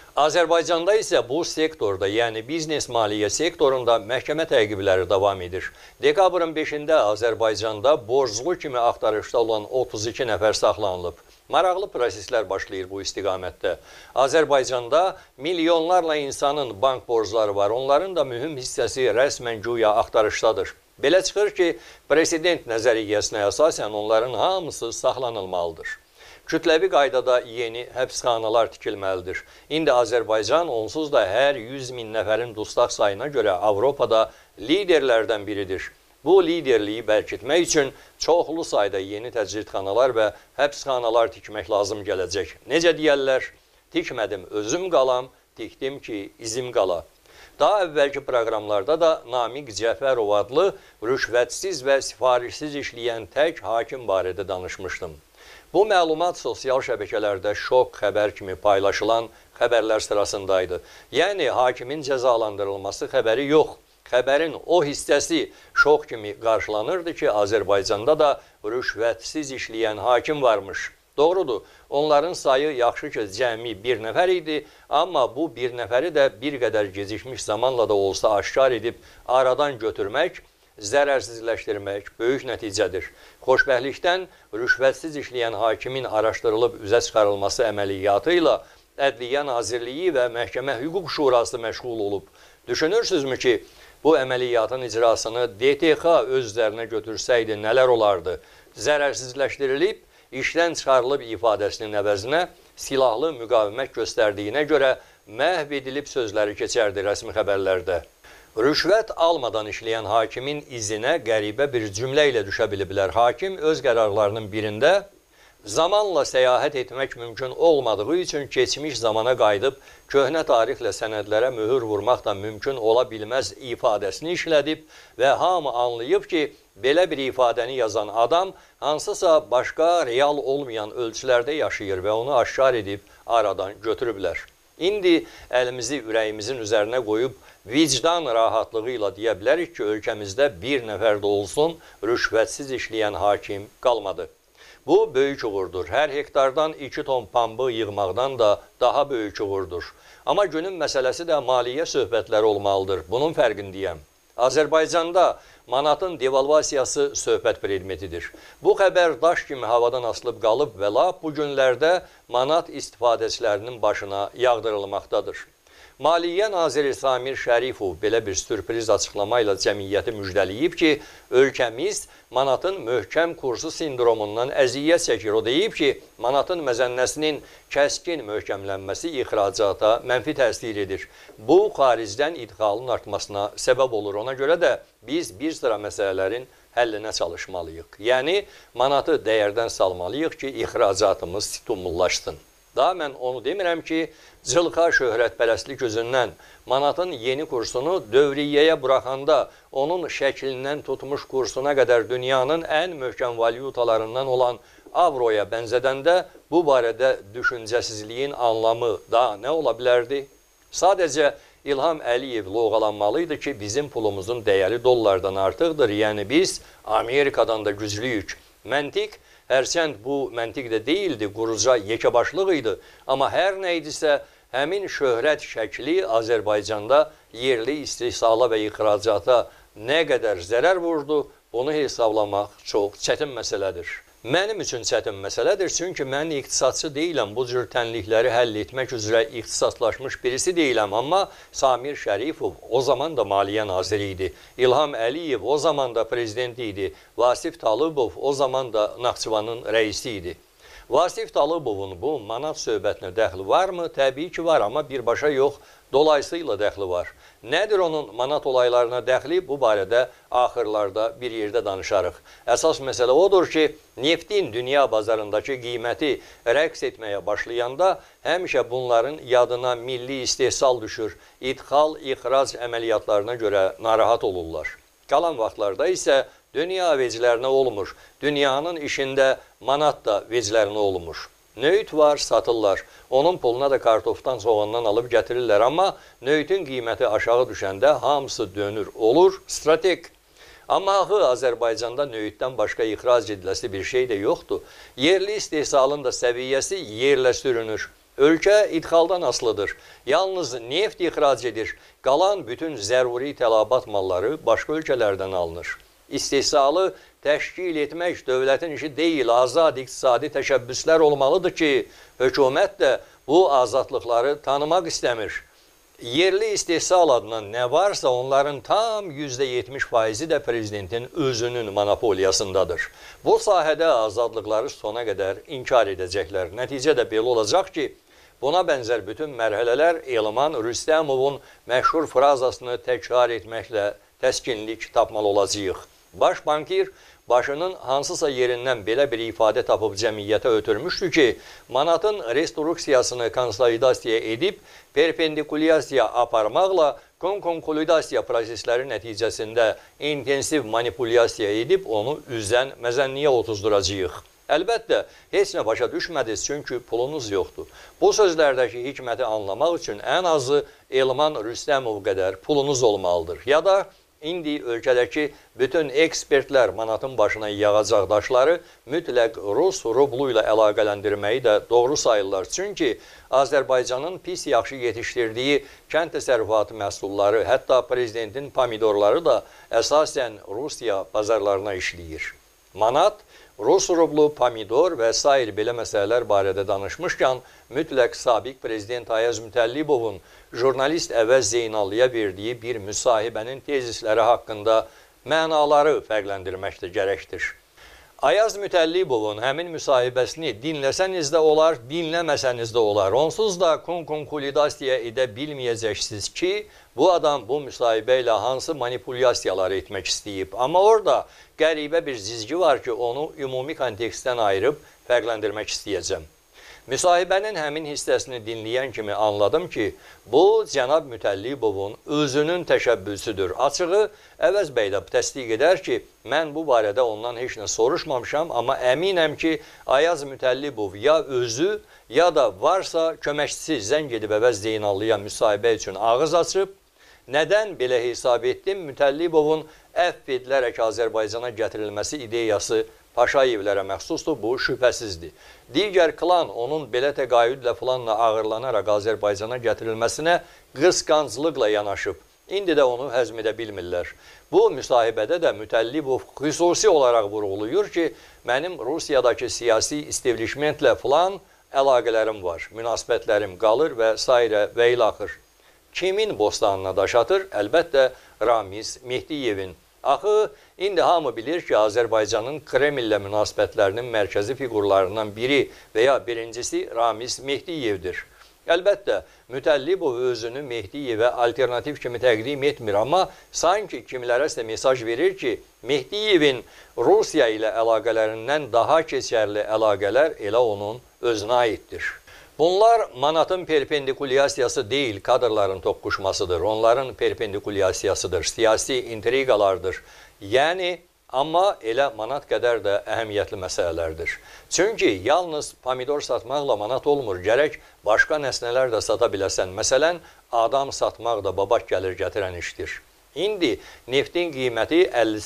Azərbaycanda isə bu sektorda, yəni biznes maliyyə sektorunda məhkəmə təqibləri davam edir. Dekabrın 5-də Azərbaycanda borclu kimi axtarışda olan 32 nəfər saxlanılıb. Maraqlı proseslər başlayır bu istiqamətdə. Azərbaycanda milyonlarla insanın bank borcları var. Onların da mühüm hissəsi rəsmən güya axtarışdadır. Belə çıxır ki, prezident nəzəriyyəsinə əsasən onların hamısı saxlanılmalıdır. Kütləvi qaydada yeni həbsxanalar tikilməlidir. İndi Azərbaycan onsuz da hər 100 min nəfərin dustaq sayına görə Avropada liderlərdən biridir. Bu liderliyi bərkitmək üçün çoxlu sayda yeni təcridxanalar və həbsxanalar tikmək lazım gələcək. Necə deyərlər? Tikmədim özüm qalam, tikdim ki izim qala. Daha əvvəlki proqramlarda da Namiq Cəfərov adlı rüşvətsiz və sifarişsiz işləyən tək hakim barədə danışmışdım. Bu məlumat sosial şəbəkələrdə şok xəbər kimi paylaşılan xəbərlər sırasındaydı. Yəni, hakimin cəzalandırılması xəbəri yox. Xəbərin o hissəsi şok kimi qarşılanırdı ki, Azərbaycanda da rüşvətsiz işləyən hakim varmış. Doğrudur, onların sayı yaxşı ki, cəmi bir nəfər idi, amma bu bir nəfəri də bir qədər gecikmiş zamanla da olsa aşkar edib aradan götürmək, zərərsizləşdirmək böyük nəticədir. Xoşbəxtlikdən rüşvətsiz işləyən hakimin araşdırılıb üzə çıxarılması əməliyyatı ilə Ədliyyə Nazirliyi və Məhkəmə Hüquq Şurası məşğul olub. Düşünürsünüzmü ki, bu əməliyyatın icrasını DTX öz üzərinə götürsəydi nələr olardı? Zərərsizləşdirilib, işdən çıxarılıb ifadəsinin əvəzinə silahlı müqavimət göstərdiyinə görə məhv edilib sözləri keçərdi rəsmi xəbərlərdə. Rüşvət almadan işləyən hakimin izinə qəribə bir cümlə ilə düşə biliblər. Hakim öz qərarlarının birində zamanla səyahət etmək mümkün olmadığı üçün keçmiş zamana qayıdıb köhnə tarixlə sənədlərə möhür vurmaq da mümkün ola bilməz ifadəsini işlədib və hamı anlayıb ki, belə bir ifadəni yazan adam hansısa başqa real olmayan ölçülərdə yaşayır və onu aşkar edib aradan götürüblər. İndi əlimizi ürəyimizin üzərinə qoyub vicdan rahatlığı ilə deyə bilərik ki, ölkəmizdə bir nəfər də olsun rüşvətsiz işləyən hakim qalmadı. Bu böyük uğurdur. Hər hektardan 2 ton pambıq yığmaqdan da daha böyük uğurdur. Amma günün məsələsi də maliyyə söhbətləri olmalıdır. Bunun fərqindəyəm. Azərbaycanda manatın devalvasiyası söhbət predmetidir. Bu xəbər daş kimi havadan asılıb qalıb və lap bu günlərdə manat istifadəçilərinin başına yağdırılmaqdadır. Maliyyə naziri Samir Şərifov belə bir sürpriz açıqlama ilə cəmiyyəti müjdəliyib ki, ölkəmiz manatın möhkəm kursu sindromundan əziyyət çəkir. O deyib ki, manatın məzənnəsinin kəskin möhkəmlənməsi ixracata mənfi təsir edir. Bu, xaricdən idxalın artmasına səbəb olur. Ona görə də biz bir sıra məsələlərin həllinə çalışmalıyıq. Yəni, manatı dəyərdən salmalıyıq ki, ixracatımız stimullaşsın. Daha mən onu demirəm ki, cılqa şöhrətpərəstlik üzündən manatın yeni kursunu dövriyyəyə buraxanda onun şəklindən tutmuş kursuna qədər dünyanın ən möhkəm valyutalarından olan avroya bənzədəndə bu barədə düşüncəsizliyin anlamı da nə ola bilərdi? Sadəcə İlham Əliyev loğalanmalıydı ki, bizim pulumuzun dəyəri dollardan artıqdır, yəni biz Amerikadan da güclüyük. Məntiq, hərçənd bu məntiq də deyildi, quruca yekəbaşlıq idi. Amma hər nə idisə, həmin şöhrət şəkli Azərbaycanda yerli istehsala və ixracata nə qədər zərər vurdu, bunu hesablamaq çox çətin məsələdir. Mənim üçün çətin məsələdir, çünki mən iqtisadçı deyiləm, bu cür tənlikləri həll etmək üzrə ixtisaslaşmış birisi deyiləm, amma Samir Şərifov o zaman da maliyyə naziri idi, İlham Əliyev o zaman da prezident idi, Vasif Talıbov o zaman da Naxçıvanın rəisi idi. Vasif Talıbovun bu manat söhbətinə dəxli varmı? Təbii ki var, amma birbaşa yox, dolayısıyla dəxli var. Nədir onun manat olaylarına dəxli? Bu barədə axırlarda bir yerdə danışarıq. Əsas məsələ odur ki, neftin dünya bazarındakı qiyməti rəqs etməyə başlayanda həmişə bunların yadına milli istehsal düşür, idxal, ixrac əməliyyatlarına görə narahat olurlar. Qalan vaxtlarda isə dünya veclərinə olmur. Dünyanın işində manat da veclərinə olmur. Nöyt var, satırlar. Onun puluna da kartofdan, soğandan alıb gətirirlər. Amma nöytün qiyməti aşağı düşəndə hamısı dönür, olur, strateg. Amma axı Azərbaycanda nöytdən başqa ixrac ediləsi bir şey də yoxdur. Yerli istehsalın da səviyyəsi yerlə sürünür. Ölkə idxaldan asılıdır. Yalnız neft ixrac edir. Qalan bütün zəruri tələbat malları başqa ölkələrdən alınır. İstehsalı təşkil etmək dövlətin işi deyil, azad iqtisadi təşəbbüslər olmalıdır ki, hökumət də bu azadlıqları tanımaq istəmir. Yerli istehsal adına nə varsa onların tam %70%-i də prezidentin özünün monopoliyasındadır. Bu sahədə azadlıqları sona qədər inkar edəcəklər. Nəticə də belə olacaq ki, buna bənzər bütün mərhələlər Elman Rüstəmovun məşhur frazasını təkrar etməklə təskinlik tapmalı olacağıq. Baş bankir başının hansısa yerindən belə bir ifadə tapıb cəmiyyətə ötürmüşdü ki, manatın restruksiyasını konsolidasiya edib, perpendikulyasiya aparmaqla konsolidasiya prosesləri nəticəsində intensiv manipulyasiya edib onu üzən məzənniyə otuzduracağıq. Əlbəttə, heç nə başa düşmədiniz, çünki pulunuz yoxdur. Bu sözlərdəki hikməti anlamaq üçün ən azı Elman Rüstəmov qədər pulunuz olmalıdır. Ya da İndi ölkədəki bütün ekspertlər manatın başına yağacaq daşları mütləq Rus rublu ilə əlaqələndirməyi də doğru sayırlar. Çünki Azərbaycanın pis yaxşı yetişdirdiyi kənd təsərrüfatı məhsulları, hətta prezidentin pomidorları da əsasən Rusiya bazarlarına işləyir. Manat, Rus rublu, pomidor və sair belə məsələlər barədə danışmışkən, mütləq sabiq prezident Ayaz Mütəllibovun jurnalist Əvəz Zeynallıya verdiyi bir müsahibənin tezisləri haqqında mənaları fərqləndirmək də gərəkdir. Ayaz Mütəllibovun həmin müsahibəsini dinləsəniz də olar, dinləməsəniz də olar. Onsuz da konsolidasiya edə bilməyəcəksiniz ki, bu adam bu müsahibə ilə hansı manipulyasiyaları etmək istəyib. Amma orada qəribə bir cizgi var ki, onu ümumi kontekstdən ayırıb fərqləndirmək istəyəcəm. Müsahibənin həmin hissəsini dinləyən kimi anladım ki, bu cənab Mütəllibovun özünün təşəbbüsüdür. Açığı, Əvəz bəy də təsdiq edər ki, mən bu barədə ondan heç nə soruşmamışam, amma əminəm ki, Ayaz Mütəllibov ya özü, ya da varsa köməkçisi zəng edib Əvəz Zeynallıya müsahibə üçün ağız açıb. Nədən belə hesab etdim? Mütəllibovun əfv edilərək Azərbaycana gətirilməsi ideyası Paşayevlərə məxsusdur, bu şübhəsizdir. Digər klan onun belə təqaüdlə filanla ağırlanaraq Azərbaycana gətirilməsinə qısqanclıqla yanaşıb. İndi də onu həzm edə bilmirlər. Bu müsahibədə də Mütəllibov xüsusi olaraq vurğulayır ki, mənim Rusiyadakı siyasi istivlişmentlə filan əlaqələrim var, münasibətlərim qalır və s. və ilaxır. Kimin bostanına daş atır? Əlbəttə Ramiz Mehdiyevin. Axı, indi hamı bilir ki, Azərbaycanın Kremllə münasibətlərinin mərkəzi fiqurlarından biri və ya birincisi Ramiz Mehdiyevdir. Əlbəttə, Mütəllibov özünü Mehdiyevə alternativ kimi təqdim etmir, amma sanki kimlərəsə mesaj verir ki, Mehdiyevin Rusiya ilə əlaqələrindən daha keçərli əlaqələr elə onun özünə aiddir. Bunlar manatın perpendikulyasiyası deyil, kadrların toqquşmasıdır. Onların perpendikulyasiyasıdır, siyasi intriqalardır. Yəni, amma elə manat qədər də əhəmiyyətli məsələlərdir. Çünki yalnız pomidor satmaqla manat olmur, gərək başqa nəsnələr də sata biləsən. Məsələn, adam satmaq da babak gəlir gətirən işdir. İndi neftin qiyməti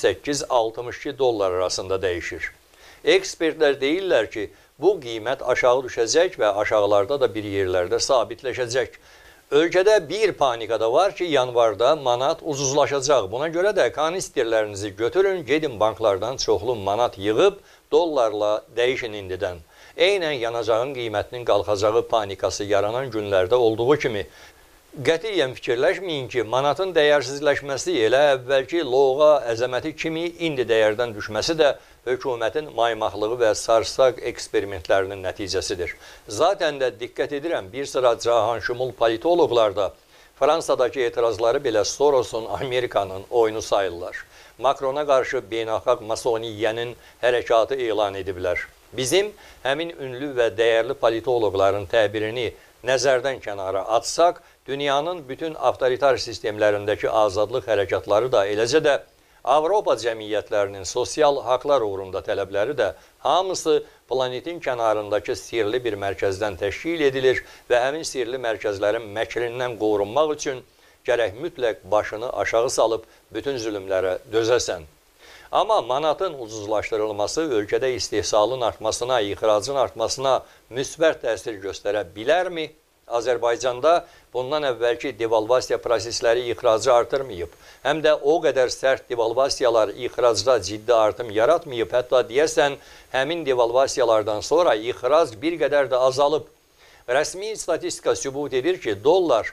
58-62 dollar arasında dəyişir. Ekspertlər deyirlər ki, bu qiymət aşağı düşəcək və aşağılarda da bir yerlərdə sabitləşəcək. Ölkədə bir panika da var ki, yanvarda manat ucuzlaşacaq. Buna görə də kanisterlərinizi götürün, gedin banklardan çoxlu manat yığıb, dollarla dəyişin indidən. Eynən yanacağın qiymətinin qalxacağı panikası yaranan günlərdə olduğu kimi, qətiyyən fikirləşməyin ki, manatın dəyərsizləşməsi elə əvvəlki loğa, əzəməti kimi indi dəyərdən düşməsi də hökumətin maymaqlığı və sarsaq eksperimentlərinin nəticəsidir. Zaten də diqqət edirəm, bir sıra cahanşumul politoloqlar da Fransadakı etirazları belə Sorosun, Amerikanın oyunu sayırlar. Makrona qarşı beynəlxalq masoniyyənin hərəkatı elan ediblər. Bizim həmin ünlü və dəyərli politoloqların təbirini nəzərdən kənara atsaq, dünyanın bütün avtoritar sistemlərindəki azadlıq hərəkatları da, eləcə də Avropa cəmiyyətlərinin sosial haqlar uğrunda tələbləri də hamısı planetin kənarındakı sirli bir mərkəzdən təşkil edilir və həmin sirli mərkəzlərin məkrindən qorunmaq üçün gərək mütləq başını aşağı salıb bütün zülümlərə dözəsən. Amma manatın ucuzlaşdırılması ölkədə istehsalın artmasına, ixracın artmasına müsbət təsir göstərə bilərmi? Azərbaycanda bundan əvvəlki devalvasiya prosesləri ixracı artırmayıb. Həm də o qədər sərt devalvasiyalar ixracda ciddi artım yaratmayıb. Hətta deyəsən, həmin devalvasiyalardan sonra ixrac bir qədər də azalıb. Rəsmi statistika sübut edir ki, dollar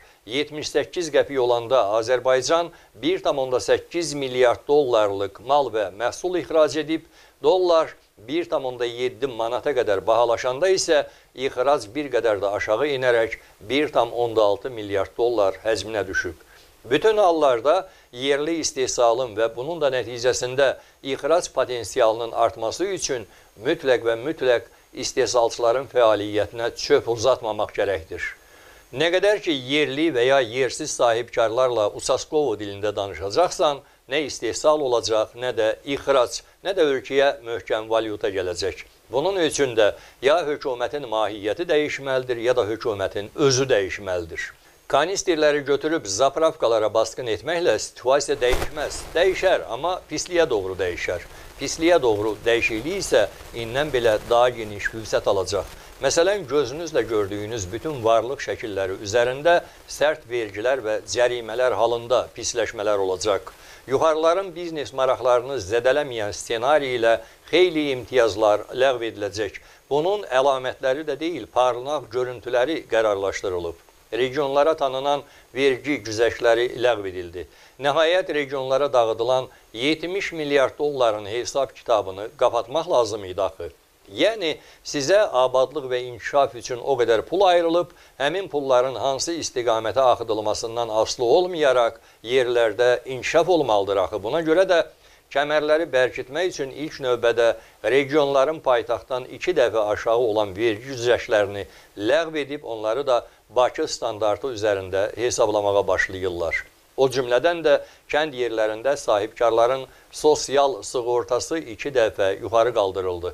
78 qəpik olanda Azərbaycan 1,8 milyard dollarlıq mal və məhsul ixrac edib, dollar 1,7 manata qədər bahalaşanda isə ixrac bir qədər də aşağı inərək 1,6 milyard dollar həcminə düşüb. Bütün hallarda yerli istehsalın və bunun da nəticəsində ixrac potensialının artması üçün mütləq və mütləq istehsalçıların fəaliyyətinə çöp uzatmamaq gərəkdir. Nə qədər ki, yerli və ya yersiz sahibkarlarla Uçaskovo dilində danışacaqsan, nə istehsal olacaq, nə də ixrac, nə də ölkəyə möhkəm valyuta gələcək. Bunun üçün də ya hökumətin mahiyyəti dəyişməlidir, ya da hökumətin özü dəyişməlidir. Kanisterləri götürüb zapravkalara baskın etməklə situasiya dəyişməz. Dəyişər, amma pisliyə doğru dəyişər. Pisliyə doğru dəyişiklik isə indən belə daha geniş fürsət alacaq. Məsələn, gözünüzlə gördüyünüz bütün varlıq şəkilləri üzərində sərt vergilər və cərimələr halında pisləşmələr olacaq. Yuxarıların biznes maraqlarını zədələməyən ssenari ilə xeyli imtiyazlar ləğv ediləcək. Bunun əlamətləri də deyil, parlaq görüntüləri qərarlaşdırılıb. Regionlara tanınan vergi güzəştləri ləğv edildi. Nəhayət regionlara dağıdılan 70 milyard dolların hesab kitabını qapatmaq lazım idi axı. Yəni, sizə abadlıq və inkişaf üçün o qədər pul ayrılıb, həmin pulların hansı istiqamətə axıdılmasından asılı olmayaraq yerlərdə inkişaf olmalıdır axı. Buna görə də kəmərləri bərkitmək üçün ilk növbədə regionların paytaxtdan 2 dəfə aşağı olan vergi güzəştlərini ləğv edib, onları da Bakı standartı üzərində hesablamağa başlayırlar. O cümlədən də kənd yerlərində sahibkarların sosial sığortası 2 dəfə yuxarı qaldırıldı.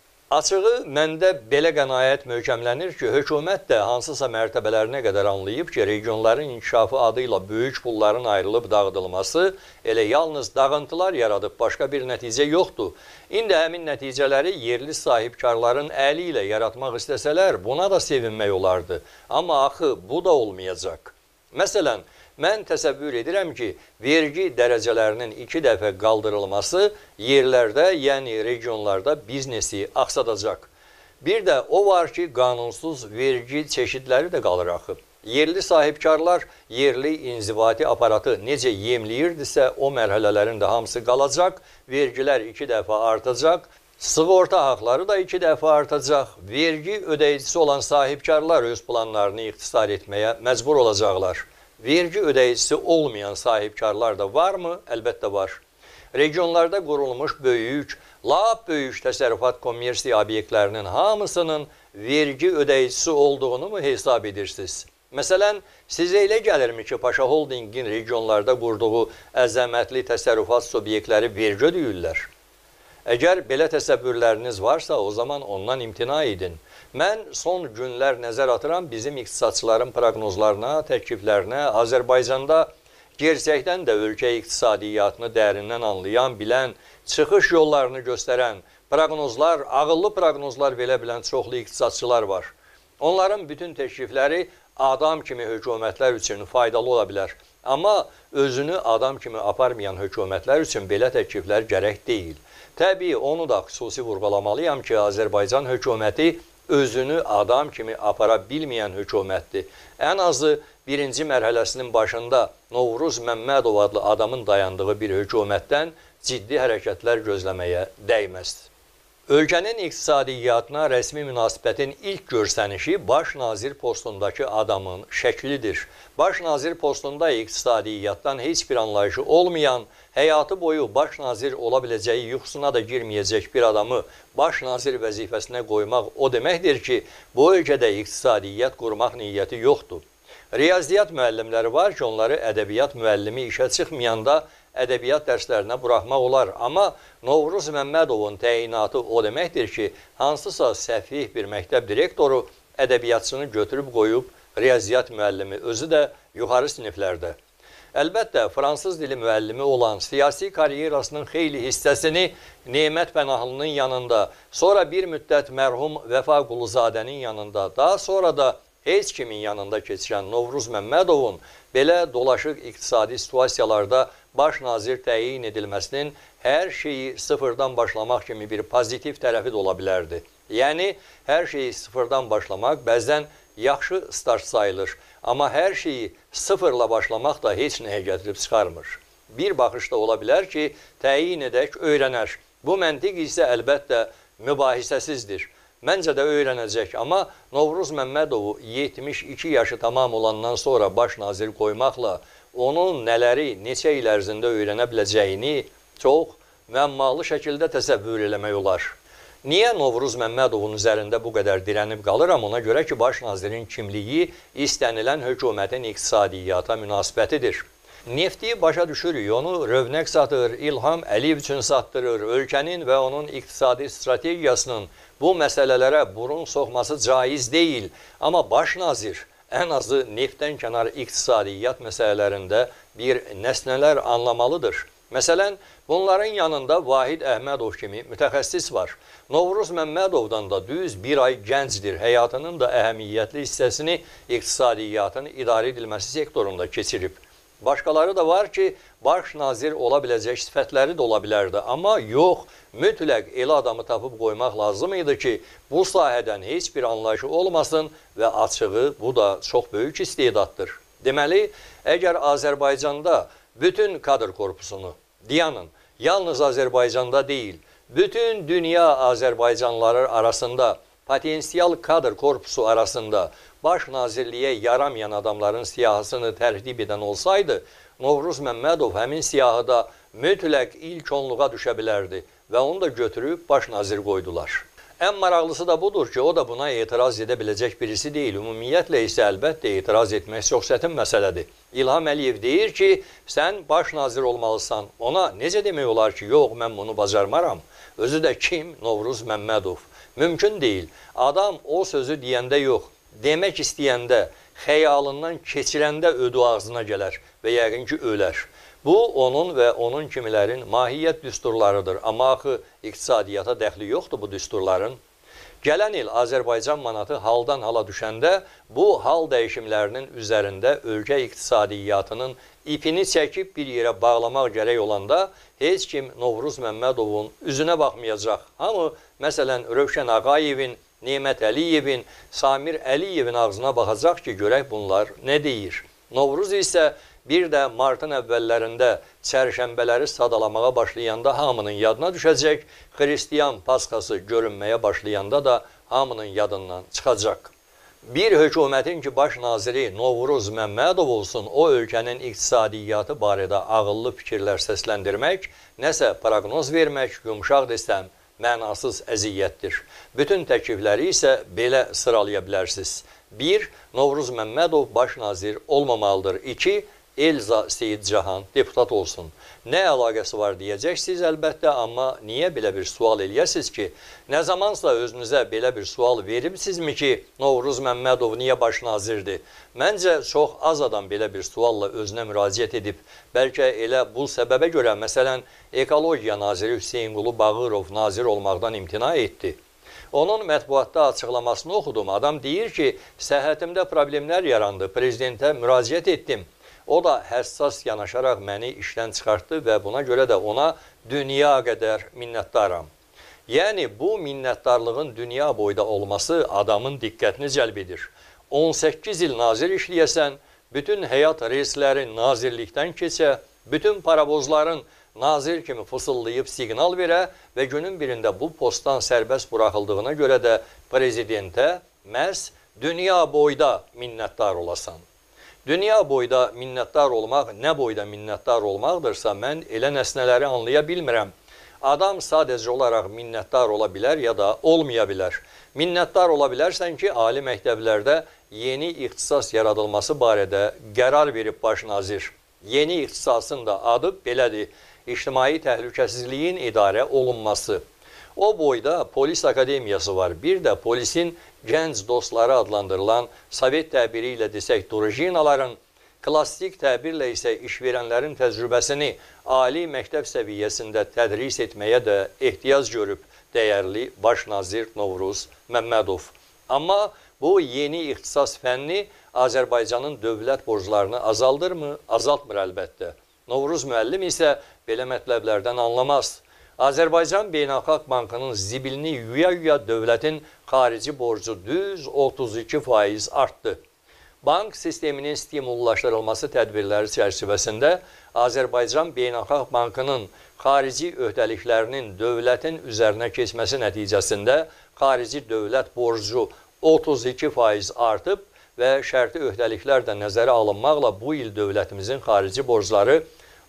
Açığı, məndə belə qənaət möhkəmlənir ki, hökumət də hansısa mərtəbələrinə qədər anlayıb ki, regionların inkişafı adı ilə böyük pulların ayrılıb dağıdılması elə yalnız dağıntılar yaradıb, başqa bir nəticə yoxdur. İndi həmin nəticələri yerli sahibkarların əli ilə yaratmaq istəsələr, buna da sevinmək olardı. Amma axı, bu da olmayacaq. Məsələn, mən təsəvvür edirəm ki, vergi dərəcələrinin 2 dəfə qaldırılması yerlərdə, yəni regionlarda biznesi aksadacaq. Bir də o var ki, qanunsuz vergi çeşidləri də qalır axı. Yerli sahibkarlar yerli inzibati aparatı necə yemləyirdisə, o mərhələlərin də hamısı qalacaq, vergilər 2 dəfə artacaq, sığorta haqları da 2 dəfə artacaq, vergi ödəyicisi olan sahibkarlar öz planlarını ixtisar etməyə məcbur olacaqlar. Vergi ödəyicisi olmayan sahibkarlar da varmı? Əlbəttə var. Regionlarda qurulmuş böyük, lap böyük təsərrüfat kommersiya obyektlərinin hamısının vergi ödəyicisi olduğunu mu hesab edirsiniz? Məsələn, sizə elə gəlirmi ki, Paşa Holdingin regionlarda qurduğu əzəmətli təsərrüfat subyektləri vergi ödəyirlər? Əgər belə təsəvvürləriniz varsa, o zaman ondan imtina edin. Mən son günlər nəzər atıram bizim iqtisadçıların proqnozlarına, təkliflərinə. Azərbaycanda gerçəkdən də ölkə iqtisadiyyatını dərindən anlayan, bilən, çıxış yollarını göstərən proqnozlar, ağıllı proqnozlar belə bilən çoxlu iqtisadçılar var. Onların bütün təklifləri adam kimi hökumətlər üçün faydalı ola bilər. Amma özünü adam kimi aparmayan hökumətlər üçün belə təkliflər gərək deyil. Təbii, onu da xüsusi vurğulamalıyam ki, Azərbaycan hökuməti özünü adam kimi apara bilməyən hökumətdir. Ən azı birinci mərhələsinin başında Novruz Məmmədov adlı adamın dayandığı bir hökumətdən ciddi hərəkətlər gözləməyə dəyməzdir. Ölkənin iqtisadiyyatına rəsmi münasibətin ilk görsənişi baş nazir postundakı adamın şəklidir. Baş nazir postunda iqtisadiyyatdan heç bir anlayışı olmayan, həyatı boyu baş nazir ola biləcəyi yuxusuna da girməyəcək bir adamı baş nazir vəzifəsinə qoymaq o deməkdir ki, bu ölkədə iqtisadiyyat qurmaq niyyəti yoxdur. Riyaziyyat müəllimləri var ki, onları ədəbiyyat müəllimi işə çıxmayanda ədəbiyyat dərslərinə buraxmaq olar. Amma Novruz Məmmədovun təyinatı o deməkdir ki, hansısa səfih bir məktəb direktoru ədəbiyyatçını götürüb qoyub riyaziyyat müəllimi, özü də yuxarı siniflərdə. Əlbəttə, fransız dili müəllimi olan siyasi karyerasının xeyli hissəsini Nemət Pənahlının yanında, sonra bir müddət mərhum Vəfa Quluzadənin yanında, daha sonra da heç kimin yanında keçirən Novruz Məmmədovun belə dolaşıq iqtisadi situasiyalarda baş nazir təyin edilməsinin hər şeyi sıfırdan başlamaq kimi bir pozitiv tərəfi də ola bilərdi. Yəni, hər şeyi sıfırdan başlamaq bəzən yaxşı start sayılır. Amma hər şeyi sıfırla başlamaq da heç nəyə gətirib çıxarmır. Bir baxışda ola bilər ki, təyin edək, öyrənər. Bu məntiq isə əlbəttə mübahisəsizdir. Məncə də öyrənəcək, amma Novruz Məmmədovu 72 yaşı tamam olandan sonra baş nazir qoymaqla onun nələri neçə il ərzində öyrənə biləcəyini çox müəmmalı şəkildə təsəvvür eləmək olar. Niyə Novruz Məmmədovun üzərində bu qədər dirənib qalıram? Ona görə ki, baş nazirin kimliyi istənilən hökumətin iqtisadiyyata münasibətidir. Nefti başa düşürük, onu Rövnəq satır, İlham Əliyev üçün satdırır, ölkənin və onun iqtisadi strategiyasının bu məsələlərə burun soxması caiz deyil. Amma baş nazir ən azı neftdən kənar iqtisadiyyat məsələlərində bir nəsnələr anlamalıdır. Məsələn, bunların yanında Vahid Əhmədov kimi mütəxəssis var. Novruz Məmmədovdan da düz bir ay gəncdir. Həyatının da əhəmiyyətli hissəsini iqtisadiyyatın idarə edilməsi sektorunda keçirib. Başqaları da var ki, baş nazir ola biləcək sifətləri də ola bilərdi. Amma yox, mütləq elə adamı tapıb qoymaq lazım idi ki, bu sahədən heç bir anlayışı olmasın və açığı bu da çox böyük istedaddır. Deməli, əgər Azərbaycanda bütün kadr korpusunu, dayanın, yalnız Azərbaycanda deyil, bütün dünya Azərbaycanlıları arasında, potensial kadr korpusu arasında baş nazirliyə yaramayan adamların siyahısını tərtib edən olsaydı, Novruz Məmmədov həmin siyahıda mütləq ilk onluğa düşə bilərdi və onu da götürüb baş nazir qoydular. Ən maraqlısı da budur ki, o da buna etiraz edə biləcək birisi deyil. Ümumiyyətlə isə əlbəttə etiraz etmək çox çətin məsələdir. İlham Əliyev deyir ki, sən baş nazir olmalısan. Ona necə demək olar ki, yox, mən bunu bacarmaram. Özü də kim? Novruz Məmmədov. Mümkün deyil. Adam o sözü deyəndə yox, demək istəyəndə, xəyalından keçirəndə ödü ağzına gələr və yəqin ki, ölər. Bu, onun və onun kimilərin mahiyyət düsturlarıdır. Amma axı iqtisadiyyata dəxli yoxdur bu düsturların. Gələn il Azərbaycan manatı haldan hala düşəndə bu hal dəyişimlərinin üzərində ölkə iqtisadiyyatının ipini çəkib bir yerə bağlamaq gərək olanda heç kim Novruz Məmmədovun üzünə baxmayacaq. Hamı, məsələn, Rövşən Ağayevin, Nemət Əliyevin, Samir Əliyevin ağzına baxacaq ki, görək bunlar nə deyir. Novruz isə bir də martın əvvəllərində çərşənbələri sadalamağa başlayanda hamının yadına düşəcək, Xristiyan Paskası görünməyə başlayanda da hamının yadından çıxacaq. Bir hökumətin ki, baş naziri Novruz Məmmədov olsun, o ölkənin iqtisadiyyatı barədə ağıllı fikirlər səsləndirmək, nəsə proqnoz vermək, yumşaq desəm, mənasız əziyyətdir. Bütün təklifləri isə belə sıralaya bilərsiniz. 1. Novruz Məmmədov baş nazir olmamalıdır. 2. Elza Seyidcahan deputat olsun. Nə əlaqəsi var deyəcəksiniz əlbəttə, amma niyə belə bir sual eləyəsiniz ki, nə zamansa özünüzə belə bir sual veribsizmi ki, Novruz Məmmədov niyə baş nazirdir? Məncə çox az adam belə bir sualla özünə müraciət edib. Bəlkə elə bu səbəbə görə, məsələn, Ekologiya naziri Hüseyin Qulu Bağırov nazir olmaqdan imtina etdi. Onun mətbuatda açıqlamasını oxudum. Adam deyir ki, səhhətimdə problemlər yarandı, prezidentə müraciət etdim. O da həssas yanaşaraq məni işdən çıxartdı və buna görə də ona dünya qədər minnətdaram. Yəni, bu minnətdarlığın dünya boyda olması adamın diqqətini cəlb edir. 18 il nazir işləyəsən, bütün həyat reysləri nazirlikdən keçə, bütün paravozların nazir kimi fısıldayıb siqnal verə və günün birində bu postdan sərbəst buraxıldığına görə də prezidentə məhz dünya boyda minnətdar olasan. Dünya boyda minnətdar olmaq, nə boyda minnətdar olmaqdırsa, mən elə nəsnələri anlaya bilmirəm. Adam sadəcə olaraq minnətdar ola bilər ya da olmaya bilər. Minnətdar ola bilərsən ki, ali məktəblərdə yeni ixtisas yaradılması barədə qərar verib baş nazir. Yeni ixtisasın da adı belədir, İctimai Təhlükəsizliyin idarə olunması. O boyda polis akademiyası var. Bir də polisin gənc dostları adlandırılan Sovet təbiri ilə desək, drujinaların Klassik təbirlə isə işverənlərin təcrübəsini ali məktəb səviyyəsində tədris etməyə də ehtiyac görüb dəyərli baş nazir Novruz Məmmədov. Amma bu yeni ixtisas fənni Azərbaycanın dövlət borclarını azaldırmı? Azaltmır əlbəttə. Novruz müəllim isə belə mətləblərdən anlamaz. Azərbaycan Beynəlxalq Bankının zibilini yuya-yuya dövlətin xarici borcu düz 32% artdı. Bank sisteminin stimullaşdırılması tədbirləri çərçivəsində Azərbaycan Beynəlxalq Bankının xarici öhdəliklərinin dövlətin üzərinə keçməsi nəticəsində xarici dövlət borcu 32% artıb və şərti öhdəliklər də nəzərə alınmaqla bu il dövlətimizin xarici borcları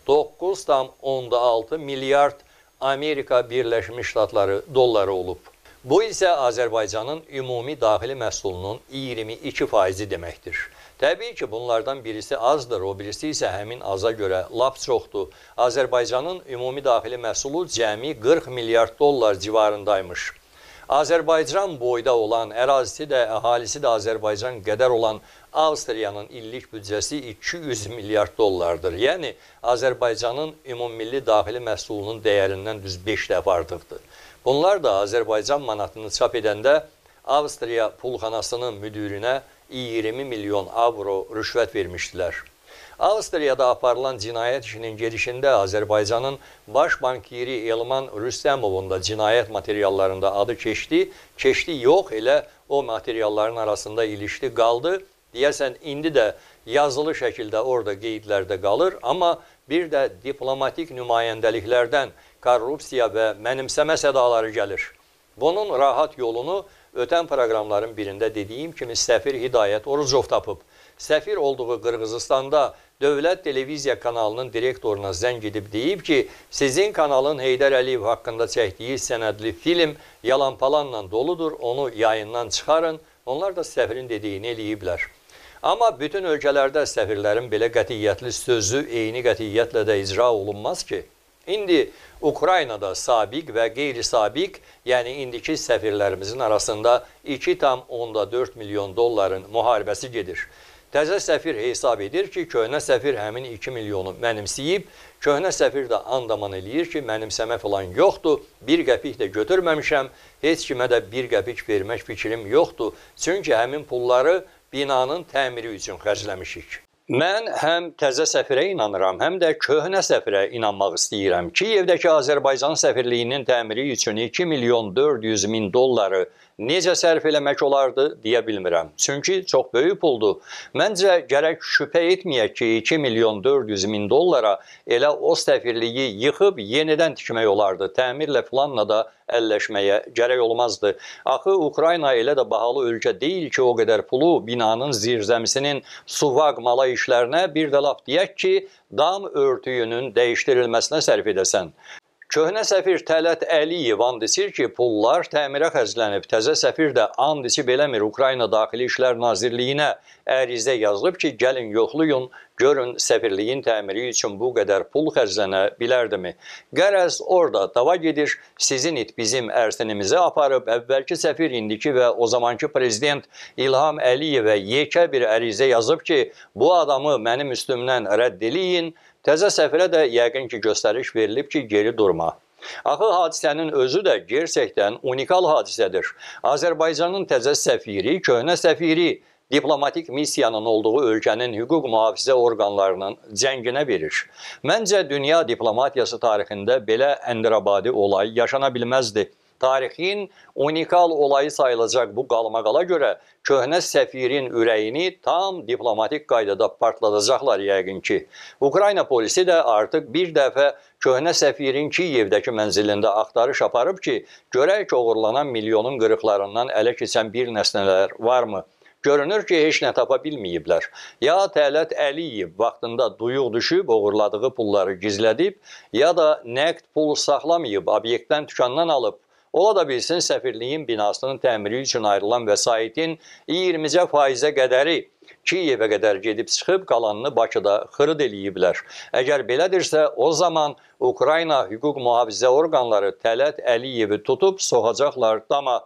9,6 milyard Amerika Birləşmiş Ştatları dolları olub. Bu isə Azərbaycanın ümumi daxili məhsulunun 22% deməkdir. Təbii ki, bunlardan birisi azdır, o birisi isə həmin aza görə lap çoxdur. Azərbaycanın ümumi daxili məhsulu cəmi 40 milyard dollar civarındaymış. Azərbaycan boyda olan, ərazisi də, əhalisi də Azərbaycan qədər olan Avstriyanın illik büdcəsi 200 milyard dollardır. Yəni, Azərbaycanın ümummilli daxili məhsulunun dəyərindən düz 5 dəfə artıqdır. Bunlar da Azərbaycan manatını çap edəndə Avstriya pulxanasının müdirinə 20 milyon avro rüşvət vermişdilər. Avstriyada aparılan cinayət işinin gedişində Azərbaycanın baş bankiri Elman Rüstəmovun da cinayət materiallarında adı keçdi. Keçdi yox, elə o materialların arasında ilişdi, qaldı. Deyəsən, indi də yazılı şəkildə orada qeydlərdə qalır. Amma bir də diplomatik nümayəndəliklərdən korrupsiya və mənimsəmə sədaları gəlir. Bunun rahat yolunu ötən proqramların birində dediyim kimi səfir Hidayət Orucov tapıb. Səfir olduğu Qırğızistanda Dövlət Televiziya kanalının direktoruna zəng edib deyib ki, sizin kanalın Heydər Əliyev haqqında çəkdiyi sənədli film yalan-palanla doludur, onu yayından çıxarın. Onlar da səfirin dediyini eləyiblər. Amma bütün ölkələrdə səfirlərin belə qətiyyətli sözü eyni qətiyyətlə də icra olunmaz ki. İndi Ukraynada sabiq və qeyri-sabiq, yəni indiki səfirlərimizin arasında 2,4 milyon dolların müharibəsi gedir. Təzə səfir hesab edir ki, köhnə səfir həmin 2 milyonu mənimsəyib, köhnə səfir də andaman eləyir ki, mənimsəmə falan yoxdur, bir qəpik də götürməmişəm, heç kimə də bir qəpik vermək fikrim yoxdur. Çünki həmin pulları binanın təmiri üçün xərcləmişik. Mən həm təzə səfirə inanıram, həm də köhnə səfirə inanmaq istəyirəm. Kiyevdəki Azərbaycan səfirliyinin təmiri üçün 2 milyon 400 min dolları necə sərf eləmək olardı, deyə bilmirəm. Çünki çox böyük puldur. Məncə, gərək şübhə etməyək ki, 2 milyon 400 min dollara elə o səfirliyi yıxıb yenidən tikmək olardı. Təmirlə filanla da əlləşməyə gərək olmazdı. Axı, Ukrayna elə də bahalı ölkə deyil ki, o qədər pulu binanın zirzəmisinin suvaq mala işlərinə bir də laf deyək ki, dam örtüyünün dəyişdirilməsinə sərf edəsən. Köhnə səfir Tələt Əliyev and içir ki, pullar təmirə xərclənib. Təzə səfir də and içib eləmir. Ukrayna Daxili İşlər Nazirliyinə ərizə yazılıb ki, gəlin yoxlayın, görün səfirliyin təmiri üçün bu qədər pul xərclənə bilərdimi? Qərəz orada dava gedir, sizin it bizim ərsinimizi aparıb, əvvəlki səfir indiki və o zamanki prezident İlham Əliyevə yekə bir ərizə yazıb ki, bu adamı mənim üstümdən rədd eləyin. Təzə səfirə də yəqin ki, göstəriş verilib ki, geri durma. Axı hadisənin özü də gerçəkdən unikal hadisədir. Azərbaycanın təzə səfiri, köhnə səfiri diplomatik missiyanın olduğu ölkənin hüquq mühafizə orqanlarının cənginə verir. Məncə, dünya diplomatiyası tarixində belə əndirabadi olay yaşana bilməzdi. Tarixin unikal olayı sayılacaq bu qalmaqala görə köhnə səfirin ürəyini tam diplomatik qaydada partladacaqlar yəqin ki. Ukrayna polisi də artıq bir dəfə köhnə səfirin Kiyevdəki mənzilində axtarış aparıb ki, görək ki, oğurlanan milyonun qırıqlarından ələ keçən bir nəsnələr varmı? Görünür ki, heç nə tapa bilməyiblər. Ya Tələt Əliyev vaxtında duyuq düşüb, oğurladığı pulları gizlədib, ya da nəqd pul saxlamayıb, obyektdən dükandan alıb. Ola da bilsin, səfirliyin binasının təmiri üçün ayrılan vəsaitin 20% qədəri Kiyevə qədər gedib çıxıb, qalanını Bakıda xırd eləyiblər. Əgər belədirsə, o zaman Ukrayna hüquq mühafizə orqanları Tələt Əliyevi tutub soxacaqlar dama.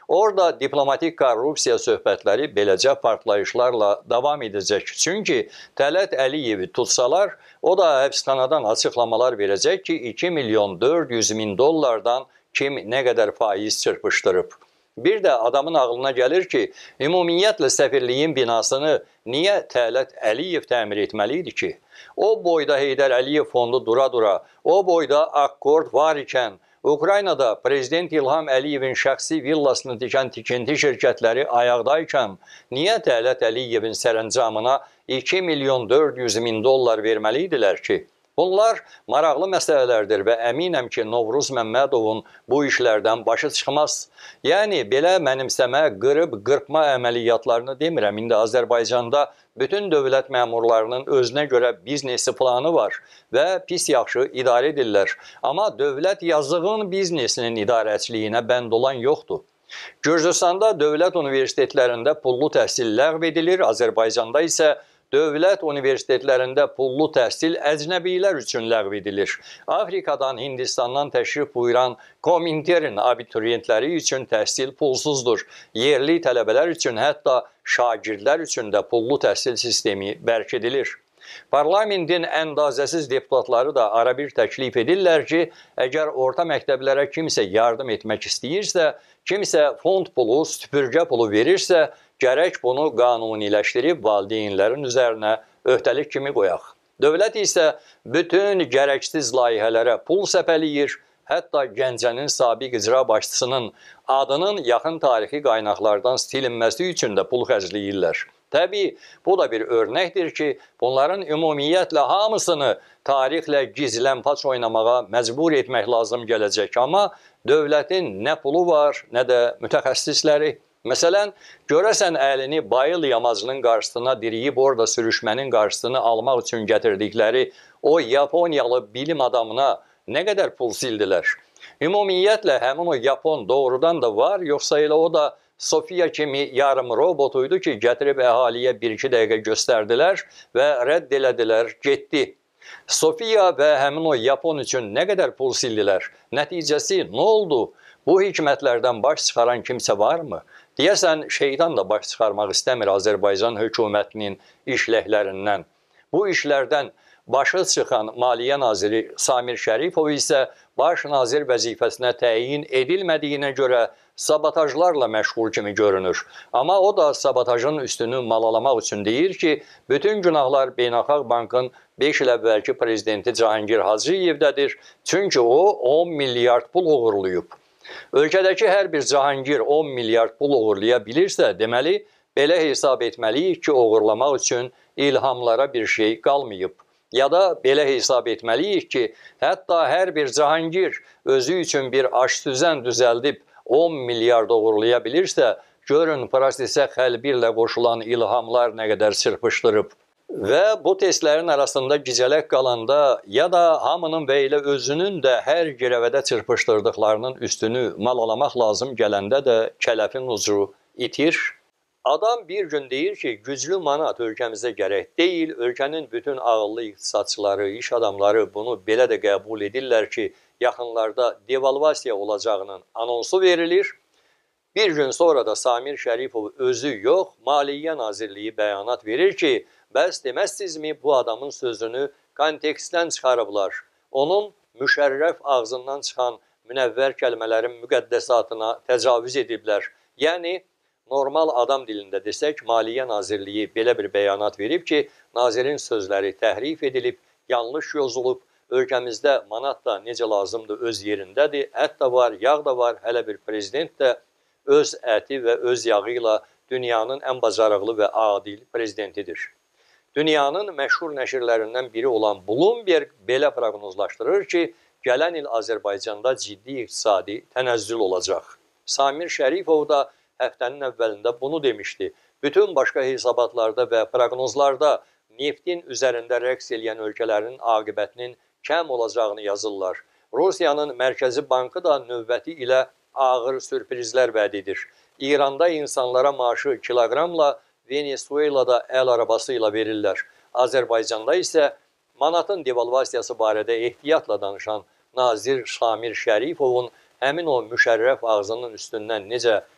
Orada diplomatik korrupsiya söhbətləri beləcə partlayışlarla davam edəcək. Çünki Tələt Əliyevi tutsalar, o da həbsxanadan açıqlamalar verəcək ki, 2 milyon 400 min dollardan kim nə qədər faiz çırpışdırıb. Bir də adamın ağlına gəlir ki, ümumiyyətlə səfirliyin binasını niyə Tələt Əliyev təmir etməli idi ki? O boyda Heydər Əliyev fondu dura-dura, o boyda akkord var ikən, Ukraynada Prezident İlham Əliyevin şəxsi villasını tikən tikinti şirkətləri ayaqdaykən, niyə Tələt Əliyevin sərəncamına 2 milyon 400 min dollar verməli idilər ki? Bunlar maraqlı məsələlərdir və əminəm ki, Novruz Məmmədovun bu işlərdən başı çıxmaz. Yəni, belə mənimsəmə, qırıb-qırpma əməliyyatlarını demirəm. İndi Azərbaycanda bütün dövlət məmurlarının özünə görə biznesi planı var və pis yaxşı idarə edirlər. Amma dövlət yazığın biznesinin idarəçiliyinə bənd olan yoxdur. Gürcüstanda dövlət universitetlərində pullu təhsil ləğv edilir, Azərbaycanda isə dövlət universitetlərində pullu təhsil əcnəbilər üçün ləğv edilir. Afrikadan, Hindistandan təşrif buyuran Kominterin abituriyentləri üçün təhsil pulsuzdur. Yerli tələbələr üçün, hətta şagirdlər üçün də pullu təhsil sistemi bərk edilir. Parlamentin əndazəsiz deputatları da ara bir təklif edirlər ki, əgər orta məktəblərə kimsə yardım etmək istəyirsə, kimsə fond pulu, süpürgə pulu verirsə, gərək bunu qanuniləşdirib valideynlərin üzərinə öhdəlik kimi qoyaq. Dövlət isə bütün gərəksiz layihələrə pul səpəliyir, hətta Gəncənin sabiq icra başçısının adının yaxın tarixi qaynaqlardan silinməsi üçün də pul xərcləyirlər. Təbii, bu da bir örnəkdir ki, bunların ümumiyyətlə hamısını tarixlə gizlənpaç oynamağa məcbur etmək lazım gələcək. Amma dövlətin nə pulu var, nə də mütəxəssisləri. Məsələn, görəsən əlini Bayıl yamacının qarşısına diriyib orada sürüşmənin qarşısını almaq üçün gətirdikləri o Yaponiyalı bilim adamına nə qədər pul sildilər? Ümumiyyətlə, həmin o Yapon doğrudan da var, yoxsa elə o da Sofiya kimi yarım robotuydu ki, gətirib əhaliyə 1-2 dəqiqə göstərdilər və rədd elədilər, getdi. Sofiya və həmin o Yapon üçün nə qədər pul sildilər? Nəticəsi nə oldu? Bu hikmətlərdən baş çıxaran kimsə varmı? Deyəsən, şeytan da baş çıxarmaq istəmir Azərbaycan hökumətinin işləklərindən. Bu işlərdən başı çıxan Maliyyə Naziri Samir Şərifov isə baş nazir vəzifəsinə təyin edilmədiyinə görə sabotajlarla məşğul kimi görünür. Amma o da sabotajın üstünü malalamaq üçün deyir ki, bütün günahlar Beynəlxalq Bankın 5 il əvvəlki prezidenti Cahangir Hacıyevdədir. Çünki o 10 milyard pul uğurlayıb. Ölkədəki hər bir Cahangir 10 milyard pul uğurlaya bilirsə, deməli, belə hesab etməliyik ki, uğurlamaq üçün ilhamlara bir şey qalmayıb. Ya da belə hesab etməliyik ki, hətta hər bir Cahangir özü üçün bir aş-düzən düzəldib 10 milyard uğurlaya bilirsə, görün prosesə xəlbirlə qoşulan ilhamlar nə qədər çırpışdırıb. Və bu testlərin arasında gicələk qalanda ya da hamının və elə özünün də hər girəvədə çırpışdırdıqlarının üstünü malalamaq lazım gələndə də kələfin ucu itir. Adam bir gün deyir ki, güclü manat ölkəmizə gərək deyil, ölkənin bütün ağıllı iqtisadçıları, iş adamları bunu belə də qəbul edirlər ki, yaxınlarda devalvasiya olacağının anonsu verilir. Bir gün sonra da Samir Şərifov özü yox, Maliyyə Nazirliyi bəyanat verir ki, bəs deməzsizmi bu adamın sözünü kontekstdən çıxarıblar. Onun müşərrəf ağzından çıxan münəvvər kəlmələrin müqəddəsatına təcavüz ediblər. Yəni, normal adam dilində desək, Maliyyə Nazirliyi belə bir bəyanat verib ki, nazirin sözləri təhrif edilib, yanlış yozulub, ölkəmizdə manat da necə lazımdır öz yerindədir, ət də var, yağ da var, hələ bir prezident də öz əti və öz yağı ilə dünyanın ən bacarıqlı və adil prezidentidir. Dünyanın məşhur nəşrlərindən biri olan Bloomberg belə proqnozlaşdırır ki, gələn il Azərbaycanda ciddi iqtisadi tənəzzül olacaq. Samir Şərifov da həftənin əvvəlində bunu demişdi. Bütün başqa hesabatlarda və proqnozlarda neftin üzərində rəqs eləyən ölkələrin aqibətinin kəm olacağını yazırlar. Rusiyanın Mərkəzi Bankı da növbəti ilə ağır sürprizlər vəd edir. İranda insanlara maaşı kiloqramla, Venezuelada əl arabası ilə verirlər. Azərbaycanda isə manatın devalvasiyası barədə ehtiyatla danışan nazir Samir Şərifovun həmin o müşərrəf ağzının üstündən necə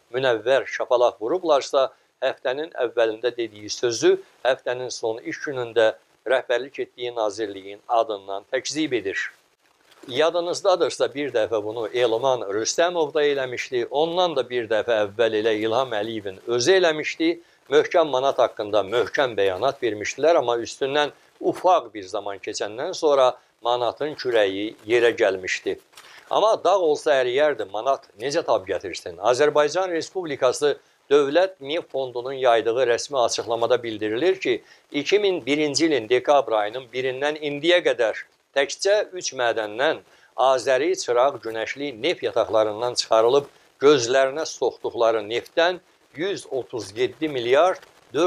münəvvər şapalaq vurublarsa, həftənin əvvəlində dediyi sözü həftənin son iş günündə rəhbərlik etdiyi nazirliyin adından təkzib edir. Yadınızdadırsa bir dəfə bunu Elman Rüstəmov da eləmişdi, ondan da bir dəfə əvvəl elə İlham Əliyevin özü eləmişdi. Möhkəm manat haqqında möhkəm bəyanat vermişdilər, amma üstündən ufaq bir zaman keçəndən sonra manatın kürəyi yerə gəlmişdi. Amma dağ olsa əriyərdi, manat necə tab gətirsin? Azərbaycan Respublikası Dövlət Neft Fondunun yaydığı rəsmi açıqlamada bildirilir ki, 2001-ci ilin dekabr ayının 1-dən indiyə qədər təkcə 3 mədəndən Azəri Çıraq Günəşli neft yataqlarından çıxarılıb gözlərinə soxduqları neftdən 137 milyard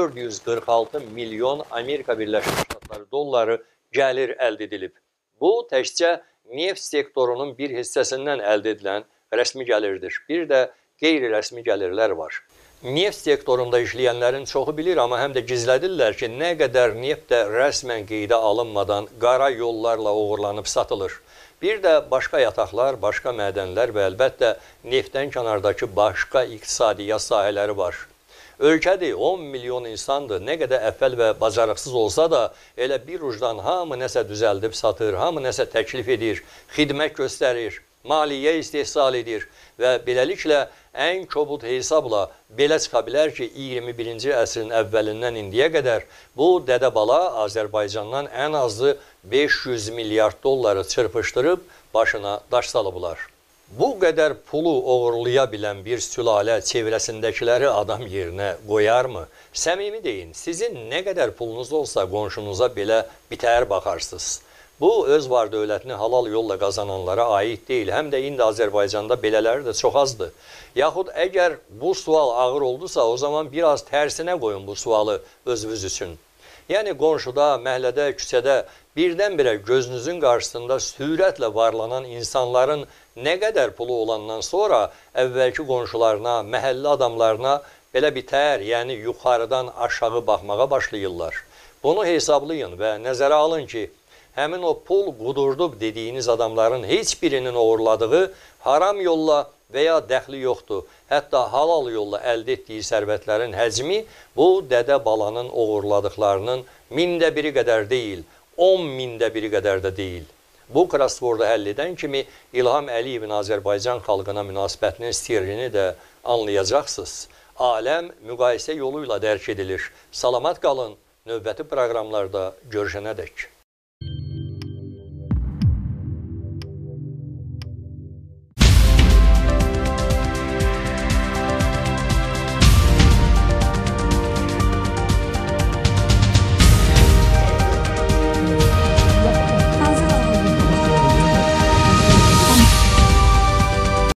446 milyon Amerika Birləşmiş Ştatları dolları gəlir əldə edilib. Bu, təkcə neft sektorunun bir hissəsindən əldə edilən rəsmi gəlirdir. Bir də qeyri-rəsmi gəlirlər var. Neft sektorunda işləyənlərin çoxu bilir, amma həm də gizlədirlər ki, nə qədər neft də rəsmən qeydə alınmadan qara yollarla uğurlanıb satılır. Bir də başqa yataqlar, başqa mədənlər və əlbəttə neftdən kənardakı başqa iqtisadiyyat sahələri var. Ölkədir, 10 milyon insandır, nə qədər əvvəl və bacarıqsız olsa da, elə bir ucdan hamı nəsə düzəldib satır, hamı nəsə təklif edir, xidmət göstərir, maliyyə istehsal edir və beləliklə ən kobud hesabla belə çıxa bilər ki, 21-ci əsrin əvvəlindən indiyə qədər bu dədə-bala Azərbaycandan ən azı 500 milyard dolları çırpışdırıb başına daş salıblar. Bu qədər pulu oğurlaya bilən bir sülalə çevrəsindəkiləri adam yerinə qoyarmı? Səmimi deyin, sizin nə qədər pulunuz olsa qonşunuza belə bitər baxarsınız. Bu, öz var dövlətini halal yolla qazananlara aid deyil. Həm də indi Azərbaycanda belələri də çox azdır. Yaxud əgər bu sual ağır oldusa, o zaman biraz tərsinə qoyun bu sualı özünüz üçün. Yəni, qonşuda, məhəllədə, küçədə birdən-birə gözünüzün qarşısında sürətlə varlanan insanların nə qədər pulu olandan sonra əvvəlki qonşularına, məhəllə adamlarına belə bitər, yəni yuxarıdan aşağı baxmağa başlayırlar. Bunu hesablayın və nəzərə alın ki, həmin o pul qudurdub dediyiniz adamların heç birinin uğurladığı haram yolla və ya dəxli yoxdur. Hətta halal yolla əldə etdiyi sərvətlərin həcmi bu dədə-balanın uğurladıqlarının 1000də biri qədər deyil, 10.000də biri qədər də deyil. Bu crosswordu həll edən kimi İlham Əliyevin Azərbaycan xalqına münasibətinin sirrini də anlayacaqsınız. Aləm müqayisə yolu ilə dərk edilir. Salamat qalın, növbəti proqramlarda görüşənədək.